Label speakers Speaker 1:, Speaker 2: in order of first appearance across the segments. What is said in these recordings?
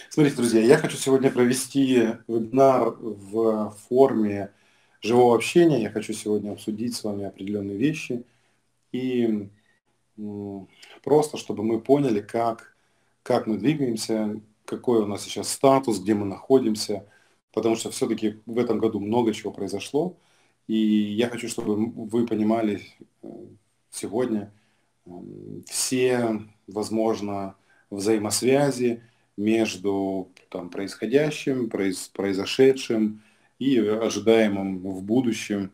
Speaker 1: Смотрите, друзья, я хочу сегодня провести вебинар в форме живого общения. Я хочу сегодня обсудить с вами определенные вещи и просто, чтобы мы поняли, как мы двигаемся, какой у нас сейчас статус, где мы находимся, потому что все-таки в этом году много чего произошло, и я хочу, чтобы вы понимали сегодня все, возможно, взаимосвязи между происходящим, произошедшим и ожидаемым в будущем,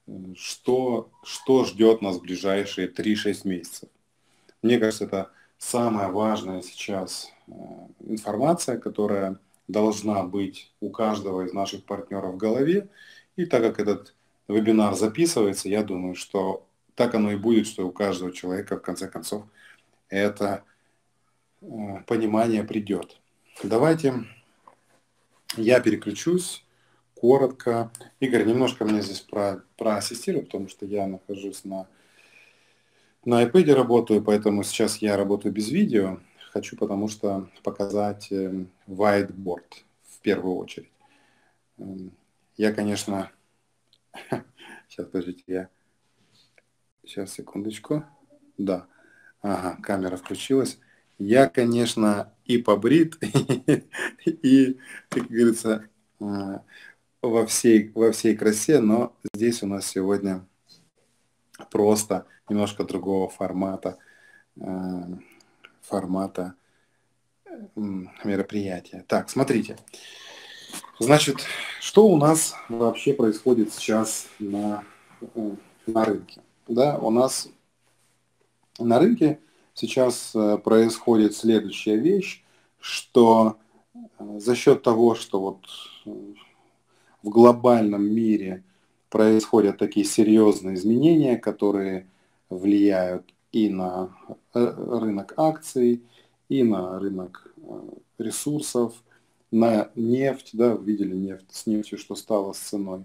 Speaker 1: что ждет нас в ближайшие 3-6 месяцев. Мне кажется, это самая важная сейчас информация, которая должна быть у каждого из наших партнеров в голове. И так как этот вебинар записывается, я думаю, что так оно и будет, что у каждого человека, в конце концов, это понимание придет. Давайте я переключусь коротко. Игорь, немножко меня здесь проассистируй, потому что я нахожусь на iPad работаю, поэтому сейчас я работаю без видео. Хочу, потому что показать whiteboard в первую очередь. Я, конечно... Сейчас, подождите, Сейчас, секундочку. Да. Ага, камера включилась. Я, конечно, и побрит, и, как говорится, во всей красе, но здесь у нас сегодня просто немножко другого формата мероприятия. Так, смотрите. Значит, что у нас вообще происходит сейчас на рынке? Да, у нас на рынке сейчас происходит следующая вещь, что за счет того, что вот в глобальном мире происходят такие серьезные изменения, которые влияют и на рынок акций, и на рынок ресурсов, на нефть, да, видели нефть с нефтью, что стало с ценой,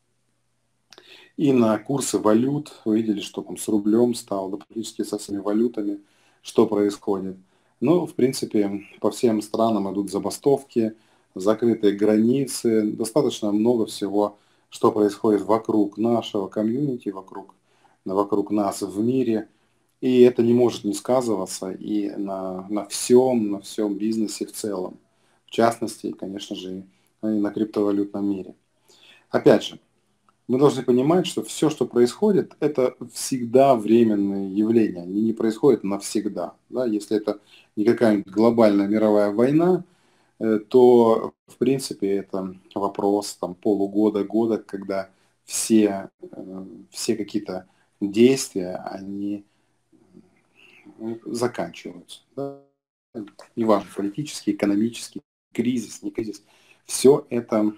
Speaker 1: и на курсы валют, вы видели, что там с рублем стало, да, практически со всеми валютами, что происходит. Ну, в принципе, по всем странам идут забастовки, закрытые границы, достаточно много всего, что происходит вокруг нашего комьюнити, вокруг нас в мире. И это не может не сказываться и на всем бизнесе в целом. В частности, конечно же, и на криптовалютном мире. Опять же, мы должны понимать, что все, что происходит, это всегда временные явления. Они не происходят навсегда. Да? Если это не какая-нибудь глобальная мировая война, то, в принципе, это вопрос полугода-года, когда все какие-то действия, они заканчиваются. Да? Неважно, политический, экономический, кризис, не кризис. Все это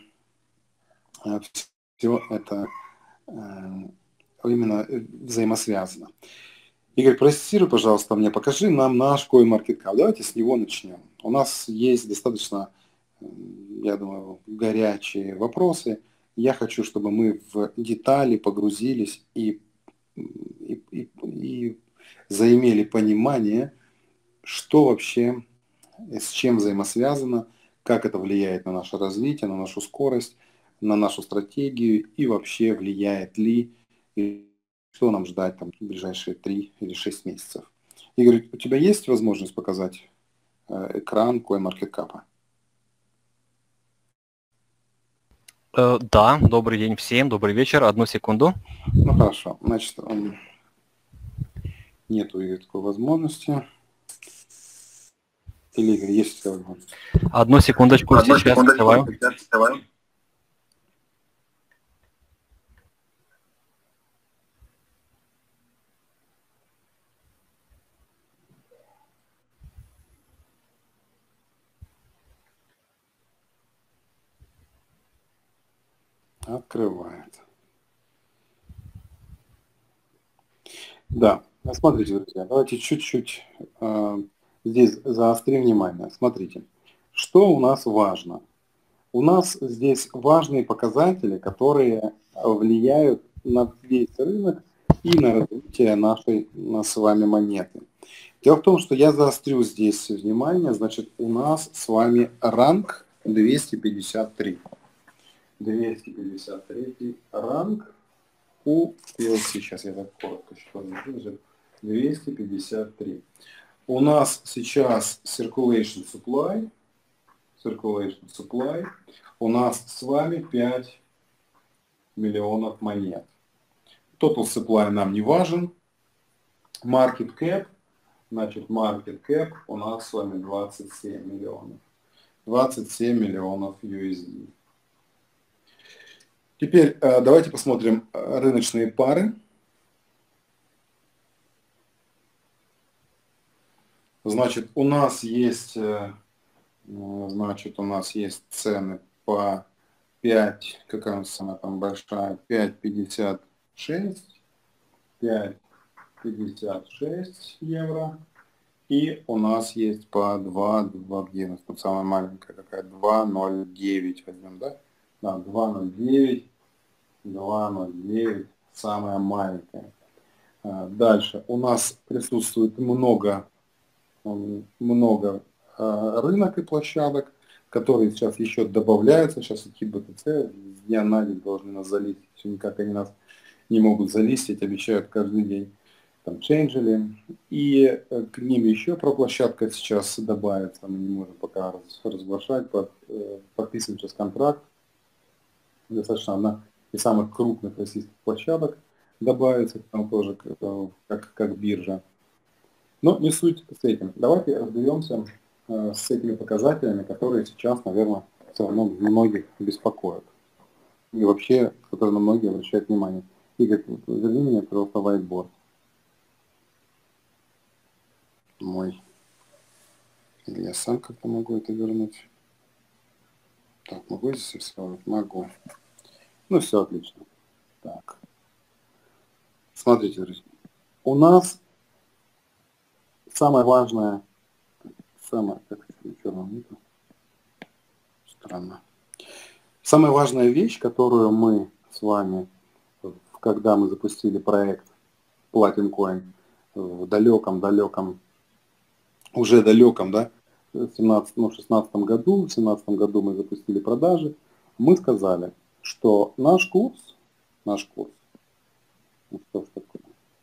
Speaker 1: именно взаимосвязано. Игорь, проассистируй, пожалуйста, мне покажи нам наш CoinMarketCap. Давайте с него начнем. У нас есть достаточно, я думаю, горячие вопросы. Я хочу, чтобы мы в детали погрузились и заимели понимание, что вообще, с чем взаимосвязано, как это влияет на наше развитие, на нашу скорость, на нашу стратегию и вообще влияет ли, и что нам ждать в ближайшие 3 или 6 месяцев. Игорь, у тебя есть возможность показать экран CoinMarketCap?
Speaker 2: Да, добрый день всем, добрый вечер, одну секунду.
Speaker 1: Ну хорошо, значит, нету, Игорь, такой возможности. Или, Игорь, есть такая возможность?
Speaker 2: Одну секундочку, сейчас открываю.
Speaker 1: Открывает. Да, смотрите, друзья, давайте чуть-чуть здесь заострим внимание. Смотрите, что у нас важно? У нас здесь важные показатели, которые влияют на весь рынок и на развитие нашей с вами монеты. Дело в том, что я заострю здесь внимание, значит, у нас с вами ранг 253. 253 ранг у PLC. Сейчас я так коротко еще 253. У нас сейчас circulation supply. У нас с вами 5 миллионов монет. Total supply нам не важен. Market cap. Значит, market cap у нас с вами 27 миллионов. 27 миллионов USD. Теперь давайте посмотрим рыночные пары. Значит, у нас есть цены по 5, какая у нас цена там большая, 5,56, 5,56 евро. И у нас есть по 2, где у нас там самая маленькая какая, 2,09 возьмем, да? Да, 2,09, самая маленькая. Дальше у нас присутствует много рынок и площадок, которые сейчас еще добавляются. Сейчас эти БТЦ с дня на день должны нас залистить. Все никак они нас не могут залистить, обещают каждый день. Там чейнджили. И к ним еще про площадка сейчас добавится. Мы не можем пока разглашать. Подписываем сейчас контракт. Достаточно одна из самых крупных российских площадок добавится, там тоже как биржа. Но не суть с этим. Давайте разберемся с этими показателями, которые сейчас, наверное, все равно многих беспокоят. И вообще, которые на многие обращают внимание. Игорь, верни мне просто whiteboard. Мой. Или я сам как-то могу это вернуть. Так, могу здесь рисовать? Могу. Ну, все отлично. Так. Смотрите, друзья. У нас самое важное, странно. Самая важная вещь, которую мы с вами, когда мы запустили проект Platin Coin в далеком, да, в 16 году, в 17 году мы запустили продажи, мы сказали, что наш курс, ну что ж такое?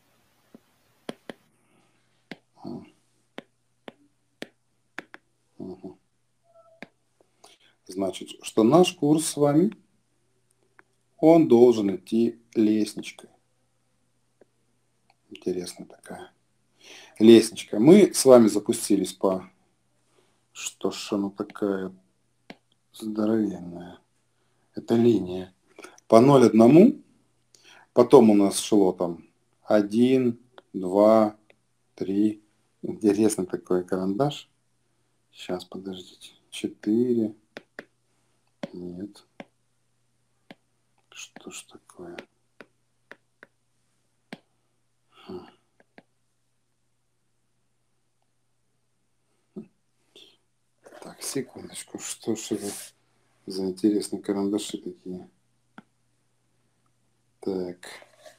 Speaker 1: Угу. Значит, что наш курс с вами, он должен идти лестничкой. Интересная такая лестничка. Мы с вами запустились по... Что ж она такая здоровенная? Это линия. По 0,1. Потом у нас шло там 1, 2, 3. Интересный такой карандаш. Сейчас, подождите. 4. Нет. Что ж такое? Так, секундочку. Что ж это за интересные карандаши такие? Так.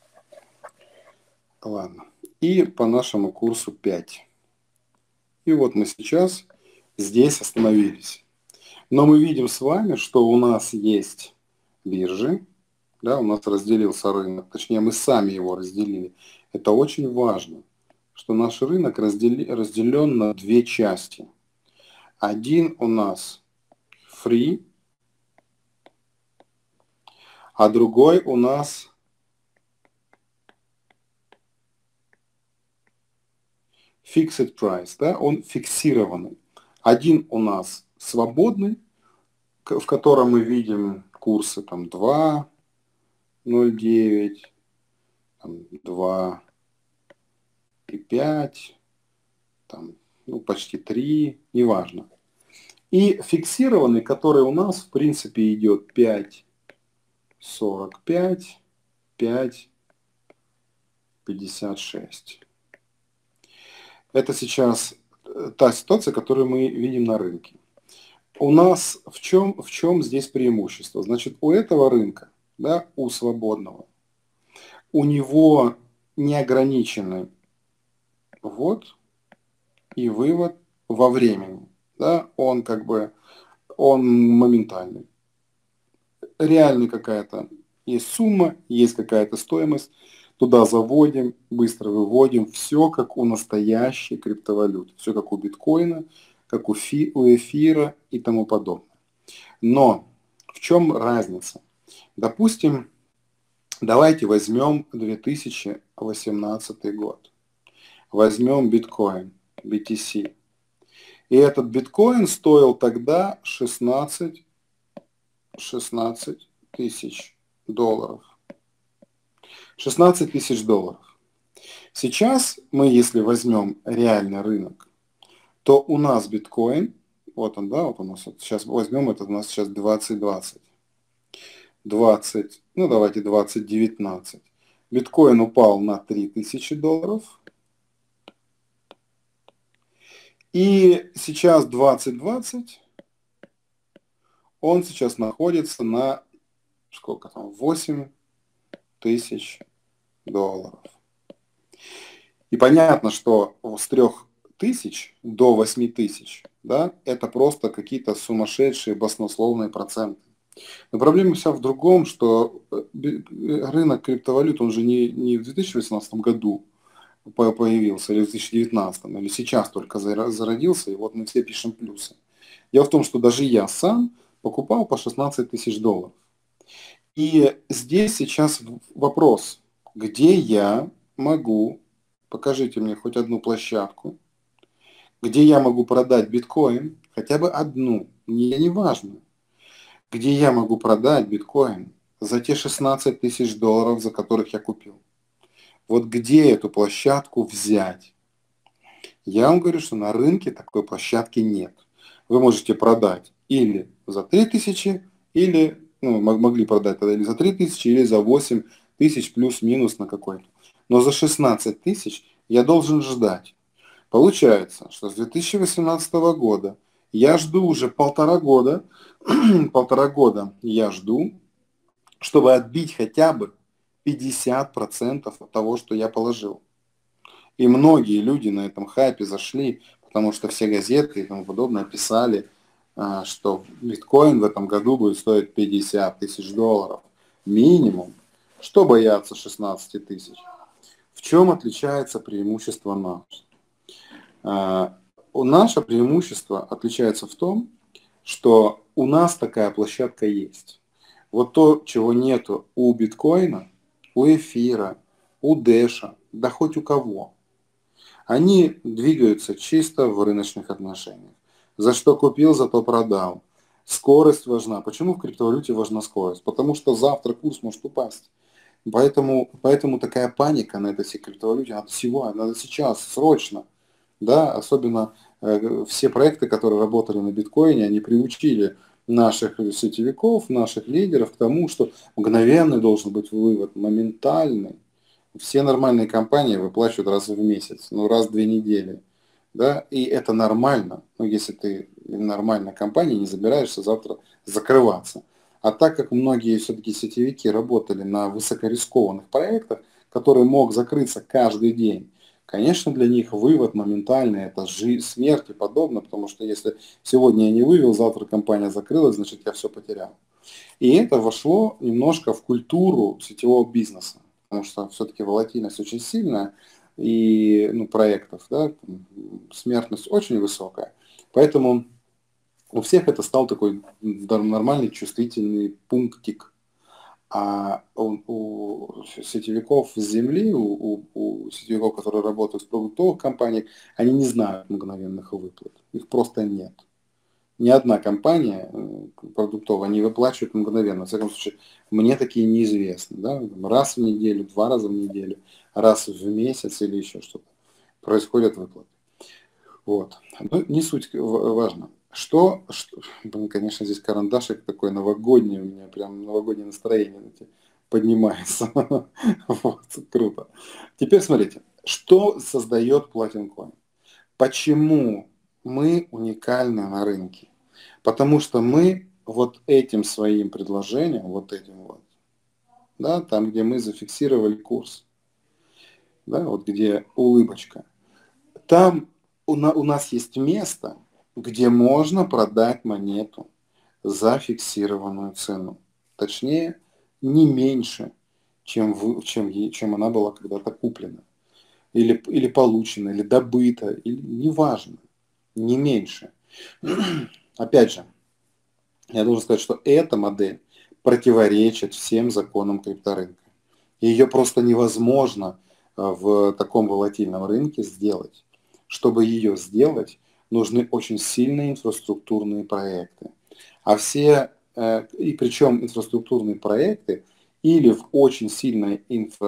Speaker 1: Ладно. И по нашему курсу 5. И вот мы сейчас здесь остановились. Но мы видим с вами, что у нас есть биржи. Да, у нас разделился рынок. Точнее, мы сами его разделили. Это очень важно, что наш рынок разделен на две части. Один у нас free, а другой у нас fixed price, да, он фиксированный. Один у нас свободный, в котором мы видим курсы там 2,09, 2 и 5, там, ну, почти 3, неважно. И фиксированный, который у нас в принципе идет 5,45, 5,56. Это сейчас та ситуация, которую мы видим на рынке. У нас в чем здесь преимущество? Значит, у этого рынка, да, у свободного, у него неограниченный ввод, и вывод во времени. Да? Он он моментальный. Реальная какая-то есть сумма, есть какая-то стоимость, туда заводим, быстро выводим, все как у настоящей криптовалюты, все как у биткоина, как у эфира и тому подобное. Но в чем разница? Допустим, давайте возьмем 2018 год. Возьмем биткоин, BTC. И этот биткоин стоил тогда 16 тысяч долларов. 16 тысяч долларов. Сейчас мы, если возьмем реальный рынок, то у нас биткоин, вот он, да, вот у нас, вот сейчас возьмем, это у нас сейчас 2020. 20, ну давайте 2019. Биткоин упал на 3000 долларов. И сейчас 2020, он сейчас находится на, сколько там, 8 тысяч долларов. И понятно, что с 3000 до 8000, да, это просто какие-то сумасшедшие баснословные проценты. Но проблема вся в другом, что рынок криптовалют, он же не в 2018 году появился, или в 2019, или сейчас только зародился, и вот мы все пишем плюсы. Дело в том, что даже я сам покупал по 16 тысяч долларов. И здесь сейчас вопрос, где я могу, покажите мне хоть одну площадку, где я могу продать биткоин, хотя бы одну, не важно, где я могу продать биткоин за те 16 тысяч долларов, за которых я купил. Вот где эту площадку взять? Я вам говорю, что на рынке такой площадки нет. Вы можете продать или за 3000, или могли продать тогда или за 3000, или за 8 тысяч плюс-минус на какой-то. Но за 16 тысяч я должен ждать. Получается, что с 2018 года я жду уже полтора года я жду, чтобы отбить хотя бы 50% от того, что я положил. И многие люди на этом хайпе зашли, потому что все газеты и тому подобное писали, что биткоин в этом году будет стоить 50 тысяч долларов минимум. Что бояться 16 тысяч? В чем отличается преимущество наше? Наше преимущество отличается в том, что у нас такая площадка есть. Вот то, чего нету у биткоина, у эфира, у дэша, да хоть у кого. Они двигаются чисто в рыночных отношениях. За что купил, зато продал. Скорость важна. Почему в криптовалюте важна скорость? Потому что завтра курс может упасть. Поэтому такая паника на этой всей криптовалюте. Надо сейчас, срочно. Да? Особенно все проекты, которые работали на биткоине, они приучили наших сетевиков, наших лидеров к тому, что мгновенный должен быть вывод, моментальный. Все нормальные компании выплачивают раз в месяц, раз в 2 недели. Да? И это нормально, если ты нормальная компания, не забираешься завтра закрываться. А так как многие все-таки сетевики работали на высокорискованных проектах, который мог закрыться каждый день, конечно, для них вывод моментальный, это смерть и подобное, потому что если сегодня я не вывел, завтра компания закрылась, значит я все потерял. И это вошло немножко в культуру сетевого бизнеса, потому что все-таки волатильность очень сильная, и проектов, да, смертность очень высокая. Поэтому у всех это стал такой нормальный чувствительный пунктик. А у сетевиков с земли, у сетевиков, которые работают в продуктовых компаниях, они не знают мгновенных выплат. Их просто нет. Ни одна компания продуктовая не выплачивает мгновенно. В всяком случае, мне такие неизвестны. Да? Раз в неделю, 2 раза в неделю, раз в месяц или еще что-то. Происходят выплаты. Вот. Но не суть важно. Конечно, здесь карандашик такой новогодний, у меня прям новогоднее настроение поднимается. Вот, круто. Теперь смотрите, что создает Platin Coin? Почему мы уникальны на рынке? Потому что мы вот этим своим предложением, вот этим вот, да, там, где мы зафиксировали курс, да, вот где улыбочка, там у нас есть место, где можно продать монету за фиксированную цену. Точнее, не меньше, чем она была когда-то куплена. Или получена, или добыта, или неважно, не меньше. Опять же, я должен сказать, что эта модель противоречит всем законам крипторынка. Ее просто невозможно в таком волатильном рынке сделать. Чтобы ее сделать, нужны очень сильные инфраструктурные проекты. И причем инфраструктурные проекты или в очень сильной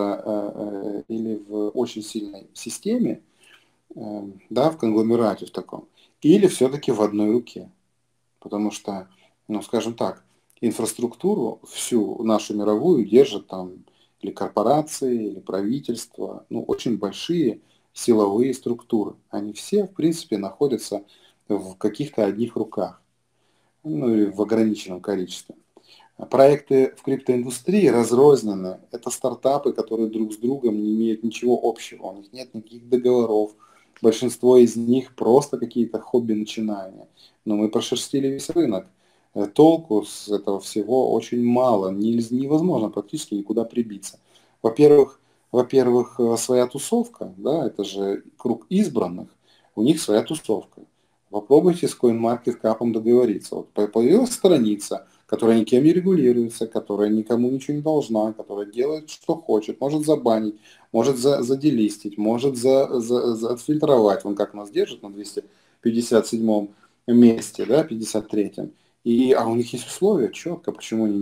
Speaker 1: или в очень сильной системе, да, в конгломерате в таком, или все-таки в одной руке. Потому что, ну, скажем так, инфраструктуру всю нашу мировую держат там или корпорации, или правительства, ну, очень большие силовые структуры. Они все, в принципе, находятся в каких-то одних руках, ну, или в ограниченном количестве. Проекты в криптоиндустрии разрознены. Это стартапы, которые друг с другом не имеют ничего общего. У них нет никаких договоров. Большинство из них просто какие-то хобби-начинания. Но мы прошерстили весь рынок. Толку с этого всего очень мало. Невозможно практически никуда прибиться. Во-первых, своя тусовка, да, это же круг избранных, у них своя тусовка. Попробуйте с CoinMarketCap договориться. Вот появилась страница, которая никем не регулируется, которая никому ничего не должна, которая делает, что хочет, может забанить, может заделистить, может отфильтровать. Вон как нас держит на 257 месте, да, 53-м. А у них есть условия четко, почему они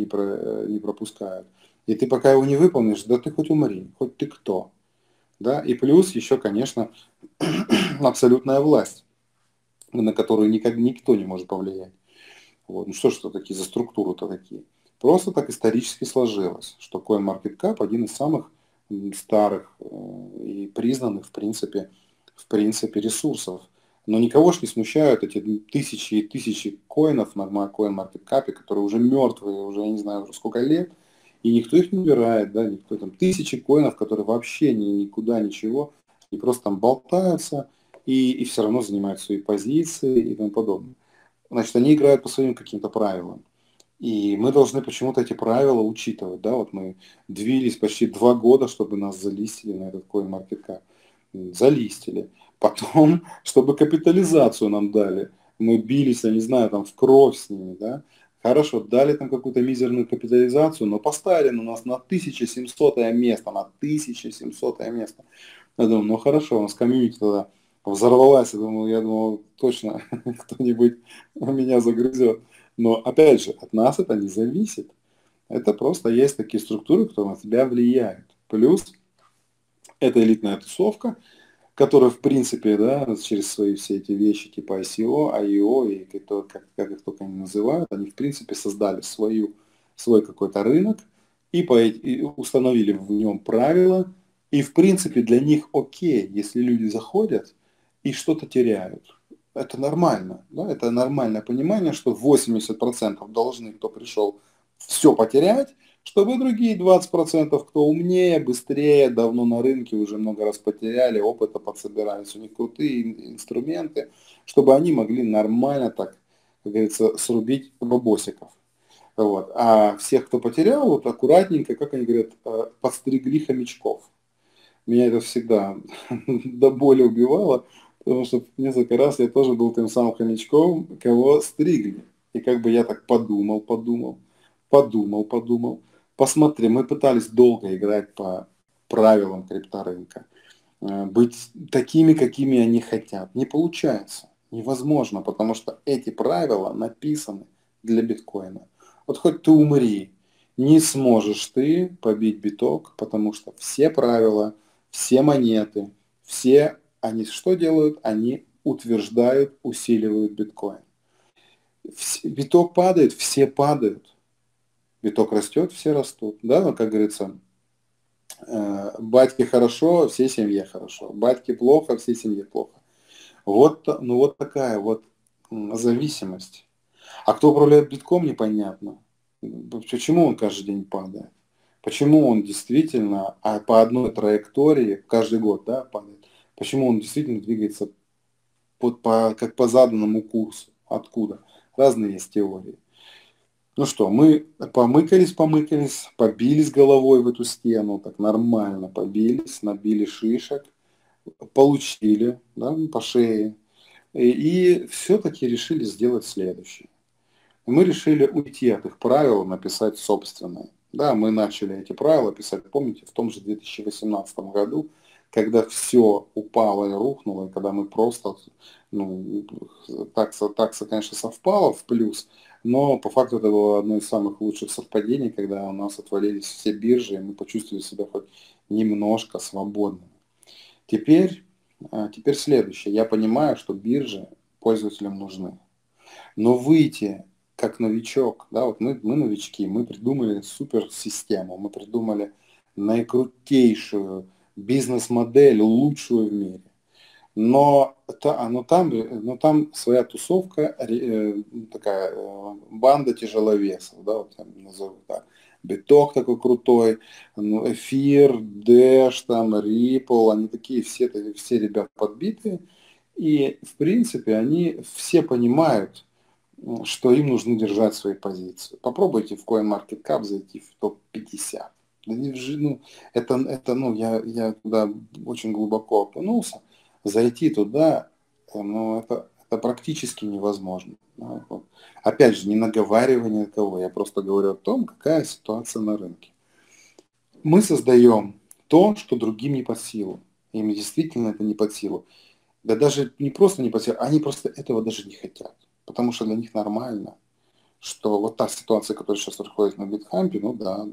Speaker 1: не пропускают. И ты пока его не выполнишь, да ты хоть умри, хоть ты кто. Да? И плюс еще, конечно, абсолютная власть, на которую никто не может повлиять. Вот. Ну что ж это такие за структуру-то такие? Просто так исторически сложилось, что CoinMarketCap один из самых старых и признанных в принципе ресурсов. Но никого ж не смущают эти тысячи и тысячи коинов на CoinMarketCap, которые уже мертвые, уже я не знаю, уже сколько лет, и никто их не убирает, да, никто там тысячи коинов, которые вообще никуда ничего, и просто там болтаются, и все равно занимают свои позиции и тому подобное. Значит, они играют по своим каким-то правилам. И мы должны почему-то эти правила учитывать. Да? Вот мы двигались почти 2 года, чтобы нас залистили на этот CoinMarketCap. Залистили. Потом, чтобы капитализацию нам дали. Мы бились, я не знаю, там в кровь с ними. Да? Хорошо, дали там какую-то мизерную капитализацию, но поставили на нас на 1700 место. На 1700 место. Я думаю, ну хорошо, у нас комьюнити тогда взорвалась. Я думал, точно кто-нибудь меня загрызет. Но опять же, от нас это не зависит. Это просто есть такие структуры, которые на тебя влияют. Плюс это элитная тусовка, которая в принципе, да, через свои все эти вещи типа ICO, IEO и как их только не называют, они в принципе создали свой какой-то рынок и установили в нем правила. И в принципе для них окей, если люди заходят и что-то теряют. Это нормально. Да? Это нормальное понимание, что 80% должны, кто пришел, все потерять, чтобы другие 20%, кто умнее, быстрее, давно на рынке, уже много раз потеряли, опыта подсобирались, у них крутые инструменты, чтобы они могли нормально так, как говорится, срубить бабосиков. Вот. А всех, кто потерял, вот аккуратненько, как они говорят, подстригли хомячков. Меня это всегда до боли убивало, потому что несколько раз я тоже был тем самым хомячком, кого стригли. И как бы я так подумал, посмотри, мы пытались долго играть по правилам крипторынка, быть такими, какими они хотят. Не получается, невозможно, потому что эти правила написаны для биткоина. Вот хоть ты умри, не сможешь ты побить биток, потому что все правила, все монеты, все они что делают? Они утверждают, усиливают биткоин. Биток падает, все падают. Биток растет, все растут. Да, как говорится, батьке хорошо, всей семье хорошо. Батьке плохо, всей семье плохо. Вот, ну вот такая вот зависимость. А кто управляет битком, непонятно. Почему он каждый день падает? Почему он действительно по одной траектории каждый год, да, падает? Почему он действительно двигается как по заданному курсу. Откуда? Разные есть теории. Ну что, мы помыкались, побились головой в эту стену, так нормально побились, набили шишек, получили, да, по шее. И все-таки решили сделать следующее. Мы решили уйти от их правил, написать собственные. Да, мы начали эти правила писать, помните, в том же 2018 году, когда все упало и рухнуло, и когда мы просто, ну, такса, конечно, совпала в плюс, но по факту это было одно из самых лучших совпадений, когда у нас отвалились все биржи, и мы почувствовали себя хоть немножко свободными. Теперь следующее. Я понимаю, что биржи пользователям нужны. Но выйти как новичок, да, вот мы новички, мы придумали суперсистему, мы придумали наикрутейшую бизнес-модель, лучшую в мире. Но там своя тусовка, такая банда тяжеловесов, да, вот там назову так. Биток такой крутой, Эфир, Dash, там, Ripple, они такие все ребята подбитые. И, в принципе, они все понимают, что им нужно держать свои позиции. Попробуйте в CoinMarketCap зайти в топ-50. Я туда очень глубоко окунулся. Зайти туда, это практически невозможно. Да, вот. Опять же, не наговаривание кого, я просто говорю о том, какая ситуация на рынке. Мы создаем то, что другим не под силу. Им действительно это не под силу. Да даже не просто не под силу, они просто этого даже не хотят. Потому что для них нормально, что вот та ситуация, которая сейчас происходит на Битхампе, $2.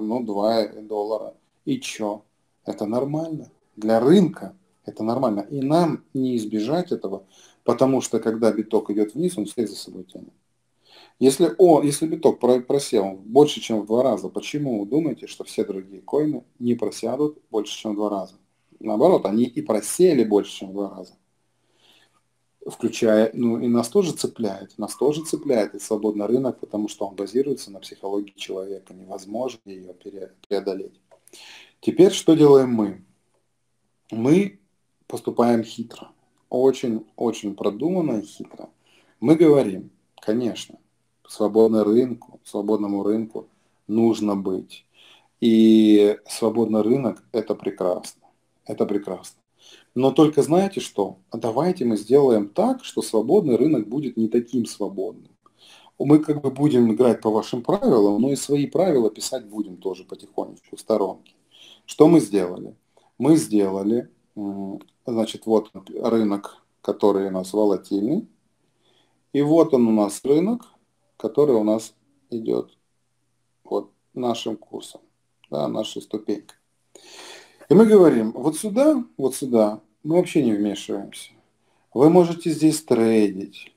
Speaker 1: И чё? Это нормально. Для рынка это нормально. И нам не избежать этого, потому что когда биток идет вниз, он всех за собой тянет. Если биток просел больше, чем в 2 раза, почему вы думаете, что все другие коины не просядут больше, чем в 2 раза? Наоборот, они и просели больше, чем в 2 раза. Включая, и нас тоже цепляет и свободный рынок, потому что он базируется на психологии человека, невозможно ее преодолеть. Теперь что делаем мы? Мы поступаем хитро, очень продуманно и хитро. Мы говорим, конечно, свободному рынку нужно быть. И свободный рынок – это прекрасно. Это прекрасно. Но только знаете что? Давайте мы сделаем так, что свободный рынок будет не таким свободным. Мы как бы будем играть по вашим правилам, но и свои правила писать будем тоже потихонечку в сторонке. Что мы сделали? Мы сделали, значит, вот рынок, который у нас волатильный, и вот он у нас рынок, который у нас идет вот нашим курсом, да, нашей ступенькой. И мы говорим, вот сюда мы вообще не вмешиваемся. Вы можете здесь трейдить,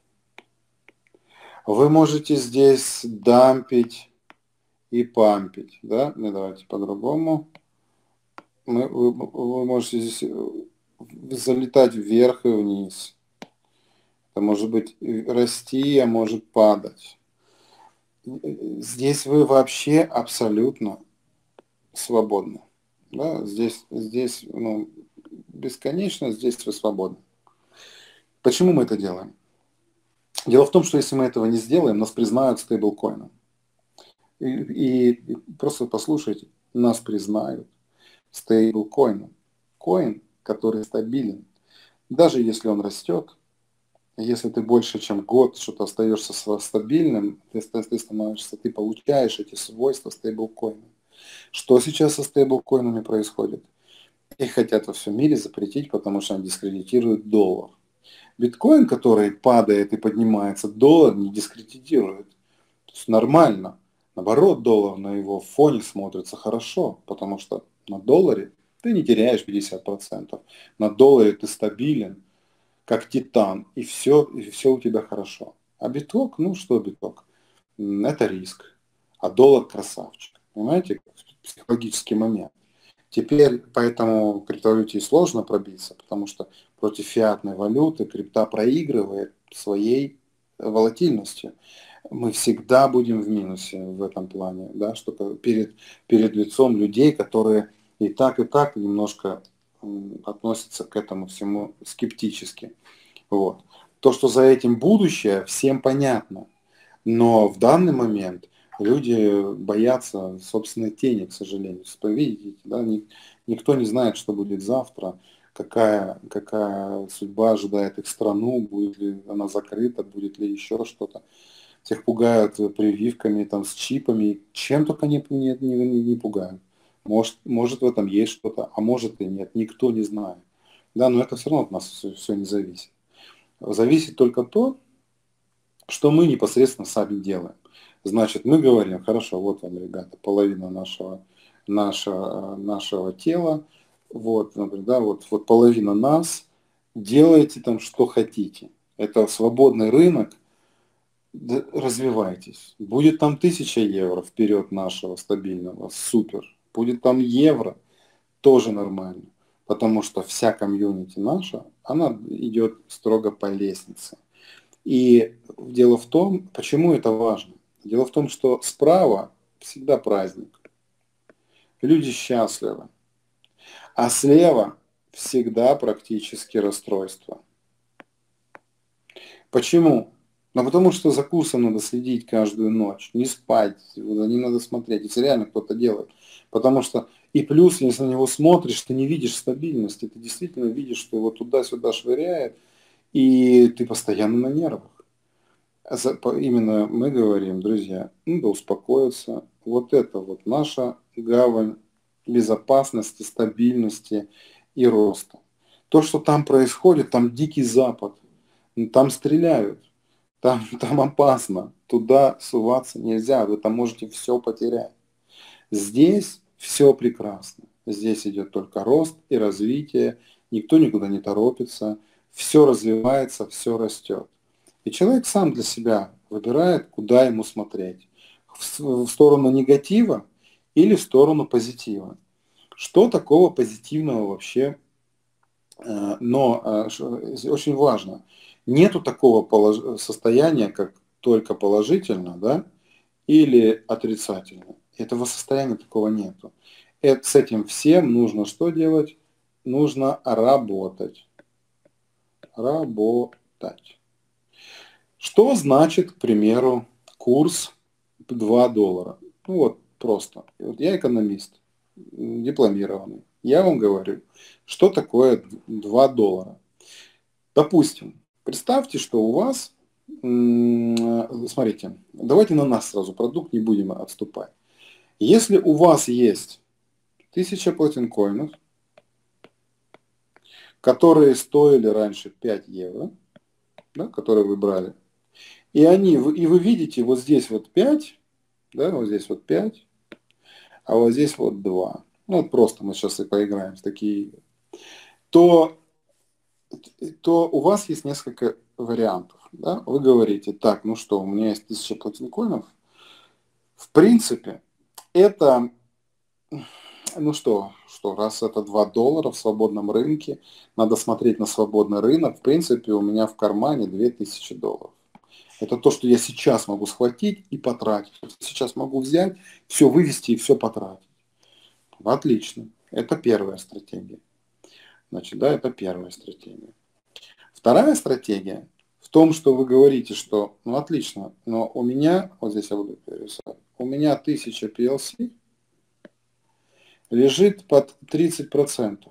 Speaker 1: вы можете здесь дампить и пампить, да? Давайте по-другому. Вы можете здесь залетать вверх и вниз. Это может быть расти, а может падать. Здесь вы вообще абсолютно свободны. Да? Здесь бесконечно, здесь вы свободны. Почему мы это делаем? Дело в том, что если мы этого не сделаем, нас признают стейблкоином. И просто послушайте, нас признают стейблкоином. Коин, который стабилен. Даже если он растет, если ты больше, чем год что-то остаешься стабильным, ты получаешь эти свойства стейблкоина. Что сейчас со стейблкоинами происходит? Их хотят во всем мире запретить, потому что они дискредитируют доллар. Биткоин, который падает и поднимается, доллар не дискредитирует. То есть нормально. Наоборот, доллар на его фоне смотрится хорошо, потому что на долларе ты не теряешь 50%. На долларе ты стабилен, как титан, и все у тебя хорошо. А биток, что биток? Это риск. А доллар красавчик. Понимаете, психологический момент. Теперь поэтому криптовалюте сложно пробиться, потому что против фиатной валюты крипта проигрывает своей волатильностью. Мы всегда будем в минусе в этом плане, да, что перед лицом людей, которые и так немножко относятся к этому всему скептически. Вот. То, что за этим будущее, всем понятно. Но в данный момент люди боятся собственной тени, к сожалению. Видите, да? Никто не знает, что будет завтра, какая судьба ожидает их страну, будет ли она закрыта, будет ли еще что-то. Всех пугают прививками, там, с чипами, чем только не пугают. Может в этом есть что-то, а может и нет, никто не знает. Да, но это все равно от нас все не зависит. Зависит только то, что мы непосредственно сами делаем. Значит, мы говорим, хорошо, вот вам, ребята, половина нашего тела, вот, например, да, вот половина нас, делайте там, что хотите. Это свободный рынок, развивайтесь. Будет там 1000 евро вперед нашего стабильного, супер. Будет там евро, тоже нормально. Потому что вся комьюнити наша, она идет строго по лестнице. И дело в том, почему это важно. Дело в том, что справа всегда праздник. Люди счастливы. А слева всегда практически расстройство. Почему? Ну, потому что за курсом надо следить каждую ночь, не спать, за ним надо смотреть, если реально кто-то делает. Потому что и плюс, если на него смотришь, ты не видишь стабильности, ты действительно видишь, что его туда-сюда швыряет, и ты постоянно на нервах. Именно мы говорим, друзья, надо успокоиться. Вот это вот наша гавань безопасности, стабильности и роста. То, что там происходит, там дикий запад, там стреляют. Там опасно, туда суваться нельзя, вы там можете все потерять. Здесь все прекрасно, здесь идет только рост и развитие, никто никуда не торопится, все развивается, все растет. И человек сам для себя выбирает, куда ему смотреть, в сторону негатива или в сторону позитива. Что такого позитивного вообще? Но очень важно, нету такого состояния, как только положительно, да, или отрицательно. Этого состояния такого нету. С этим всем нужно что делать? Нужно работать. Работать. Что значит, к примеру, курс $2? Ну вот просто. Вот я экономист, дипломированный. Я вам говорю, что такое $2. Допустим, представьте, что у вас, смотрите, давайте на нас сразу продукт, не будем отступать. Если у вас есть 1000 платинкоинов, которые стоили раньше 5 евро, да, которые вы брали, и вы видите вот здесь вот 5, да, вот здесь вот 5, а вот здесь вот 2. Ну вот просто мы сейчас и поиграем в такие игры. То у вас есть несколько вариантов. Да? Вы говорите, так, ну что, у меня есть 1000 платинкоинов. В принципе, это, ну что, раз это $2 в свободном рынке, надо смотреть на свободный рынок. В принципе, у меня в кармане $2000. Это то, что я сейчас могу схватить и потратить. Сейчас могу взять, все вывести и все потратить. Отлично. Это первая стратегия. Значит, да, это первая стратегия. Вторая стратегия в том, что вы говорите, что, ну отлично, но у меня, вот здесь я буду перерисовать, у меня 1000 PLC лежит под 30%.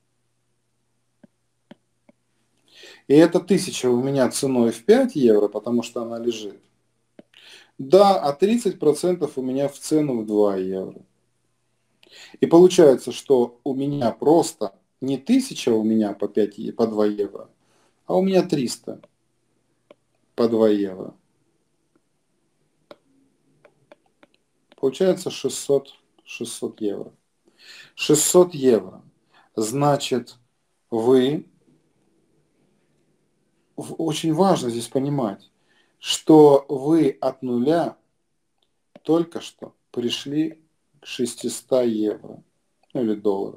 Speaker 1: И эта 1000 у меня ценой в 5 евро, потому что она лежит. Да, а 30% у меня в цену в 2 евро. И получается, что у меня просто не 1000 у меня по 2 евро, а у меня 300 по 2 евро. Получается 600 евро. 600 евро. Значит, очень важно здесь понимать, что вы от нуля только что пришли к 600 евро, ну или долларов.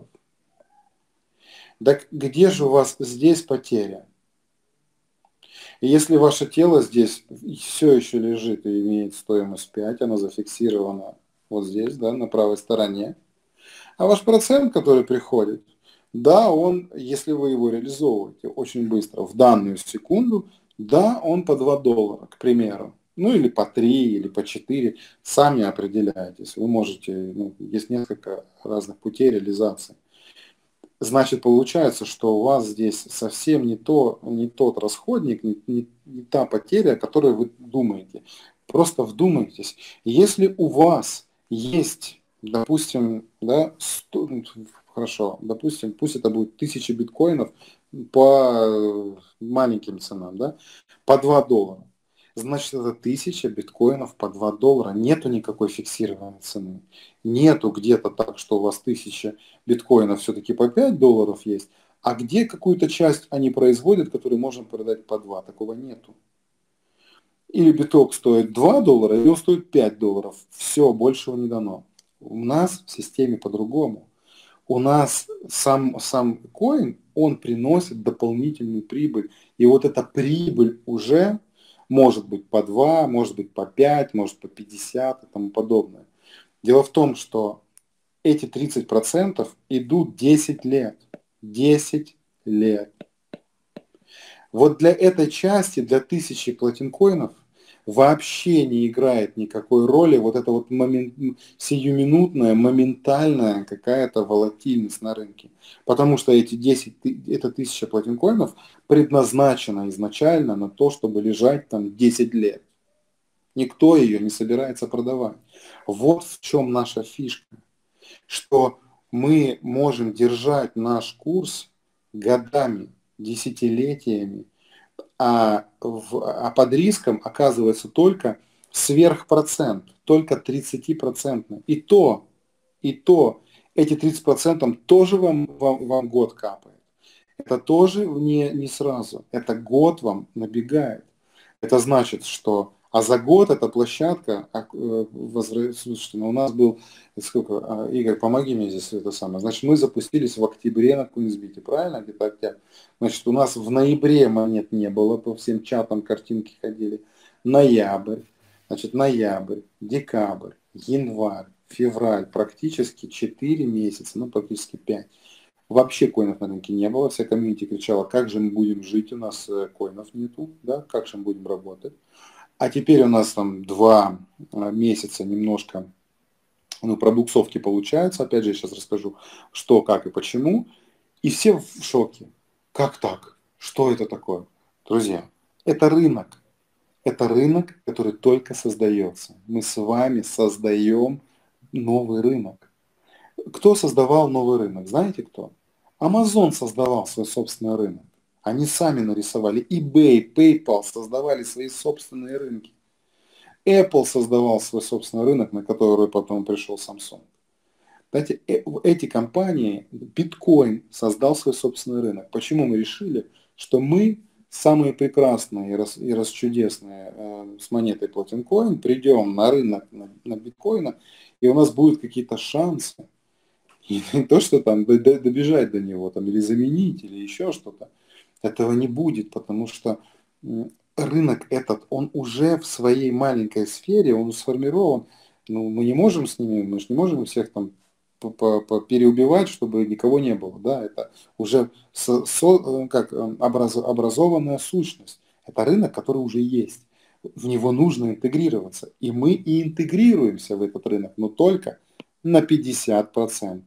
Speaker 1: Так где же у вас здесь потеря? И если ваше тело здесь все еще лежит и имеет стоимость 5, она зафиксирована вот здесь, да, на правой стороне, а ваш процент, который приходит, да, он, если вы его реализовываете очень быстро, в данную секунду, Да, он по $2, к примеру. Ну или по 3, или по 4. Сами определяетесь. Вы можете, есть несколько разных путей реализации. Значит, получается, что у вас здесь совсем не тот расходник, не та потеря, о которой вы думаете. Просто вдумайтесь. Если у вас есть, допустим, да, 100, хорошо, допустим, пусть это будет 1000 биткоинов по маленьким ценам, да, по $2. Значит, это 1000 биткоинов по $2. Нету никакой фиксированной цены. Нету где-то так, что у вас 1000 биткоинов все-таки по $5 есть, а где какую-то часть они производят, которую можем продать по 2. Такого нету. Или биток стоит $2, или он стоит $5. Все, большего не дано. У нас в системе по-другому. У нас сам коин, он приносит дополнительную прибыль. И вот эта прибыль уже может быть по 2, может быть по 5, может по 50 и тому подобное. Дело в том, что эти 30% идут 10 лет. 10 лет. Вот для этой части, для 1000 платинкоинов, вообще не играет никакой роли вот эта вот сиюминутная, моментальная какая-то волатильность на рынке. Потому что эта 1000 платинкоинов предназначена изначально на то, чтобы лежать там 10 лет. Никто ее не собирается продавать. Вот в чем наша фишка. Что мы можем держать наш курс годами, десятилетиями, а под риском оказывается только сверхпроцент, только 30%. И то эти 30% тоже вам год капает. Это тоже не сразу. Это год вам набегает. Это значит, что за год эта площадка, слушайте, у нас был, сколько, Игорь, помоги мне здесь это самое. Значит, мы запустились в октябре на Куинсбите, правильно? Где-то октябрь. Значит, у нас в ноябре монет не было, по всем чатам картинки ходили. Ноябрь, декабрь, январь, февраль, практически 4 месяца, практически 5. Вообще коинов на рынке не было, вся комьюнити кричала, как же мы будем жить, у нас коинов нету, да, как же мы будем работать. А теперь у нас там 2 месяца немножко, пробуксовки получается, опять же я сейчас расскажу, что, как и почему. И все в шоке. Как так? Что это такое? Друзья, это рынок. Это рынок, который только создается. Мы с вами создаем новый рынок. Кто создавал новый рынок? Знаете кто? Amazon создавал свой собственный рынок. Они сами нарисовали. eBay, PayPal создавали свои собственные рынки. Apple создавал свой собственный рынок, на который потом пришел Samsung. Знаете, эти компании, Bitcoin создал свой собственный рынок. Почему мы решили, что мы самые прекрасные и расчудесные с монетой Platincoin придем на рынок на биткоина, и у нас будут какие-то шансы. И не то, что там добежать до него, там, или заменить, или еще что-то. Этого не будет, потому что рынок этот, он уже в своей маленькой сфере, он сформирован. Мы не можем с ними, мы же не можем всех там переубивать, чтобы никого не было. Да? Это уже образованная сущность. Это рынок, который уже есть. В него нужно интегрироваться. И мы и интегрируемся в этот рынок, но только на 50%.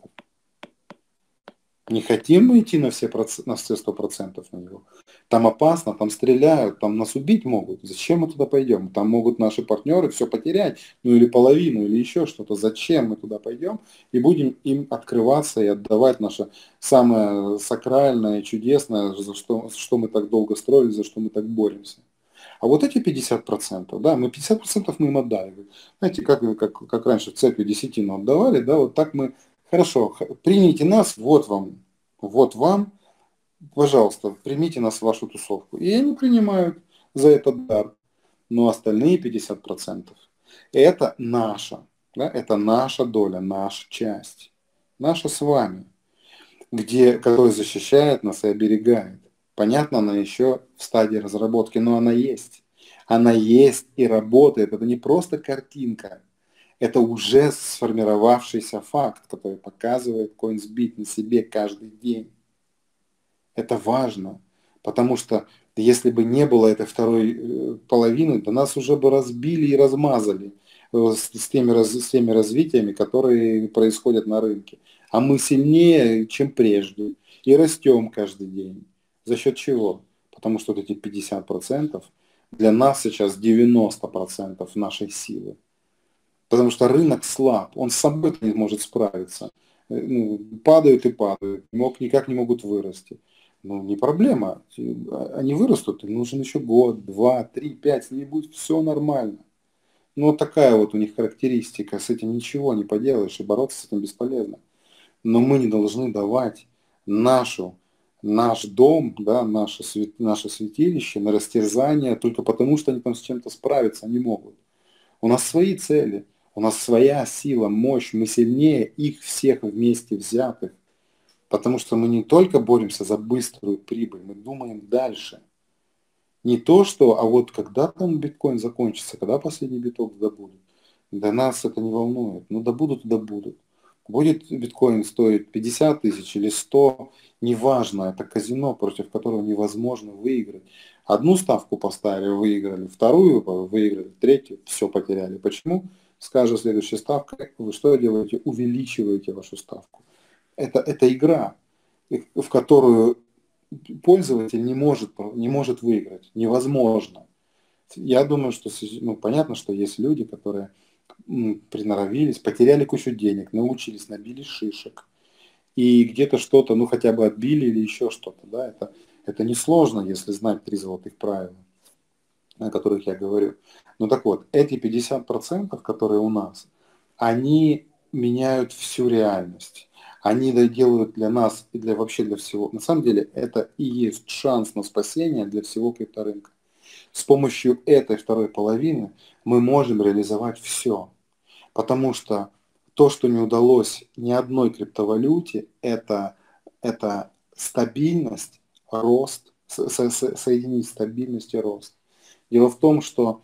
Speaker 1: Не хотим мы идти на все 100% на него. Там опасно, там стреляют, там нас убить могут. Зачем мы туда пойдем? Там могут наши партнеры все потерять, или половину, или еще что-то. Зачем мы туда пойдем и будем им открываться и отдавать наше самое сакральное и чудесное, за что мы так долго строили, за что мы так боремся. А вот эти 50%, да, мы 50% мы им отдали. Знаете, как раньше в церкви десятину отдавали, да, вот так мы. Хорошо, примите нас, вот вам, пожалуйста, примите нас в вашу тусовку. И они принимают за этот дар. Но остальные 50% это наша, да, это наша доля, наша часть. Наша с вами, которая защищает нас и оберегает. Понятно, она еще в стадии разработки, но она есть. Она есть и работает. Это не просто картинка. Это уже сформировавшийся факт, который показывает Coinsbit на себе каждый день. Это важно, потому что Если бы не было этой второй половины, то нас уже бы разбили и размазали с теми развитиями, которые происходят на рынке. А мы сильнее, чем прежде, и растем каждый день. За счет чего? Потому что вот эти 50% для нас сейчас 90% нашей силы. Потому что рынок слаб, он с собой не может справиться. Ну, падают и падают, никак не могут вырасти. Ну, не проблема. Они вырастут, им нужен еще год, два, три, пять, с ними будет все нормально. Ну, вот такая вот у них характеристика, с этим ничего не поделаешь, и бороться с этим бесполезно. Но мы не должны давать наш дом, да, наше святилище на растерзание только потому, что они там с чем-то справиться не могут. У нас свои цели, у нас своя сила, мощь, мы сильнее их всех вместе взятых. Потому что мы не только боремся за быструю прибыль, мы думаем дальше. Не то, что, а вот когда там биткоин закончится, когда последний биток добудут. Да нас это не волнует. Ну добудут и добудут. Будет биткоин стоить 50 тысяч или 100, неважно, это казино, против которого невозможно выиграть. Одну ставку поставили, выиграли, вторую выиграли, третью, все потеряли. Почему? С каждой следующей ставкой вы что делаете? Увеличиваете вашу ставку. Это игра, в которую пользователь не может выиграть. Невозможно. Я думаю, что понятно, что есть люди, которые приноровились, потеряли кучу денег, научились, набили шишек. И где-то что-то, хотя бы отбили или еще что-то. Да? Это несложно, если знать 3 золотых правила, о которых я говорю. Ну так вот, эти 50%, которые у нас, они меняют всю реальность. Они делают для нас и вообще для всего. На самом деле это и есть шанс на спасение для всего крипторынка. С помощью этой второй половины мы можем реализовать все. Потому что то, что не удалось ни одной криптовалюте, это стабильность, рост, соединить стабильность и рост. Дело в том, что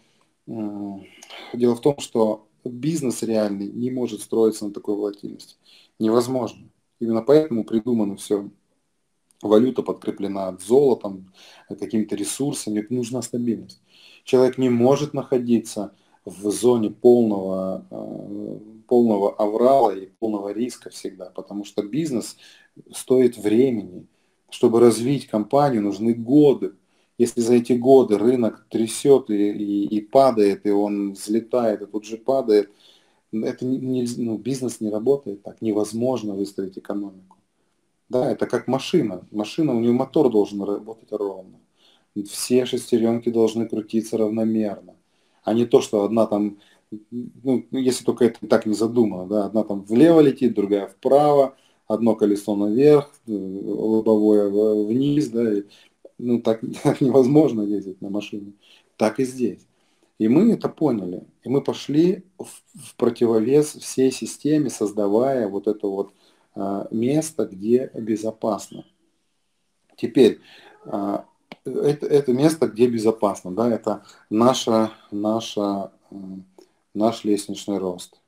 Speaker 1: бизнес реальный не может строиться на такой волатильности. Невозможно. Именно поэтому придумано все. Валюта подкреплена золотом, какими-то ресурсами. Нужна стабильность. Человек не может находиться в зоне полного аврала и полного риска всегда, потому что бизнес стоит времени. Чтобы развить компанию, нужны годы. Если за эти годы рынок трясет и падает, и он взлетает, и тут же падает, бизнес не работает так, невозможно выстроить экономику. Да, это как машина. Машина, у нее мотор должен работать ровно. Все шестеренки должны крутиться равномерно. А не то, что одна там, если только это так не задумано, да, одна там влево летит, другая вправо, одно колесо наверх, лобовое вниз, да, так невозможно ездить на машине. Так и здесь. И мы это поняли. И мы пошли в противовес всей системе, создавая вот это вот место, где безопасно. Теперь, это место, где безопасно, да, это наш лестничный рост.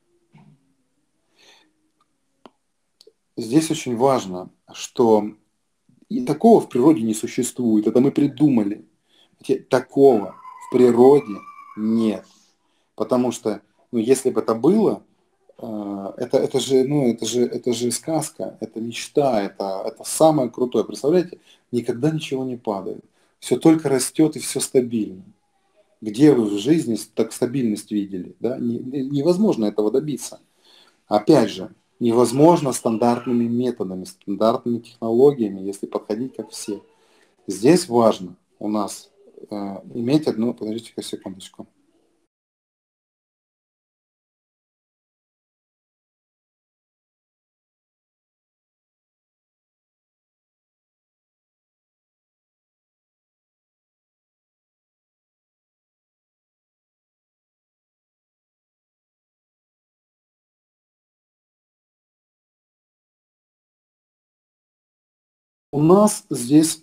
Speaker 1: Здесь очень важно, что и такого в природе не существует, это мы придумали. Такого в природе нет. Потому что, если бы это было, это же сказка, это мечта, это самое крутое. Представляете, никогда ничего не падает. Все только растет и все стабильно. Где вы в жизни так стабильность видели? Да? Невозможно этого добиться. Опять же, невозможно стандартными методами, стандартными технологиями, если подходить как все. Здесь важно у нас иметь подождите-ка секундочку. У нас здесь,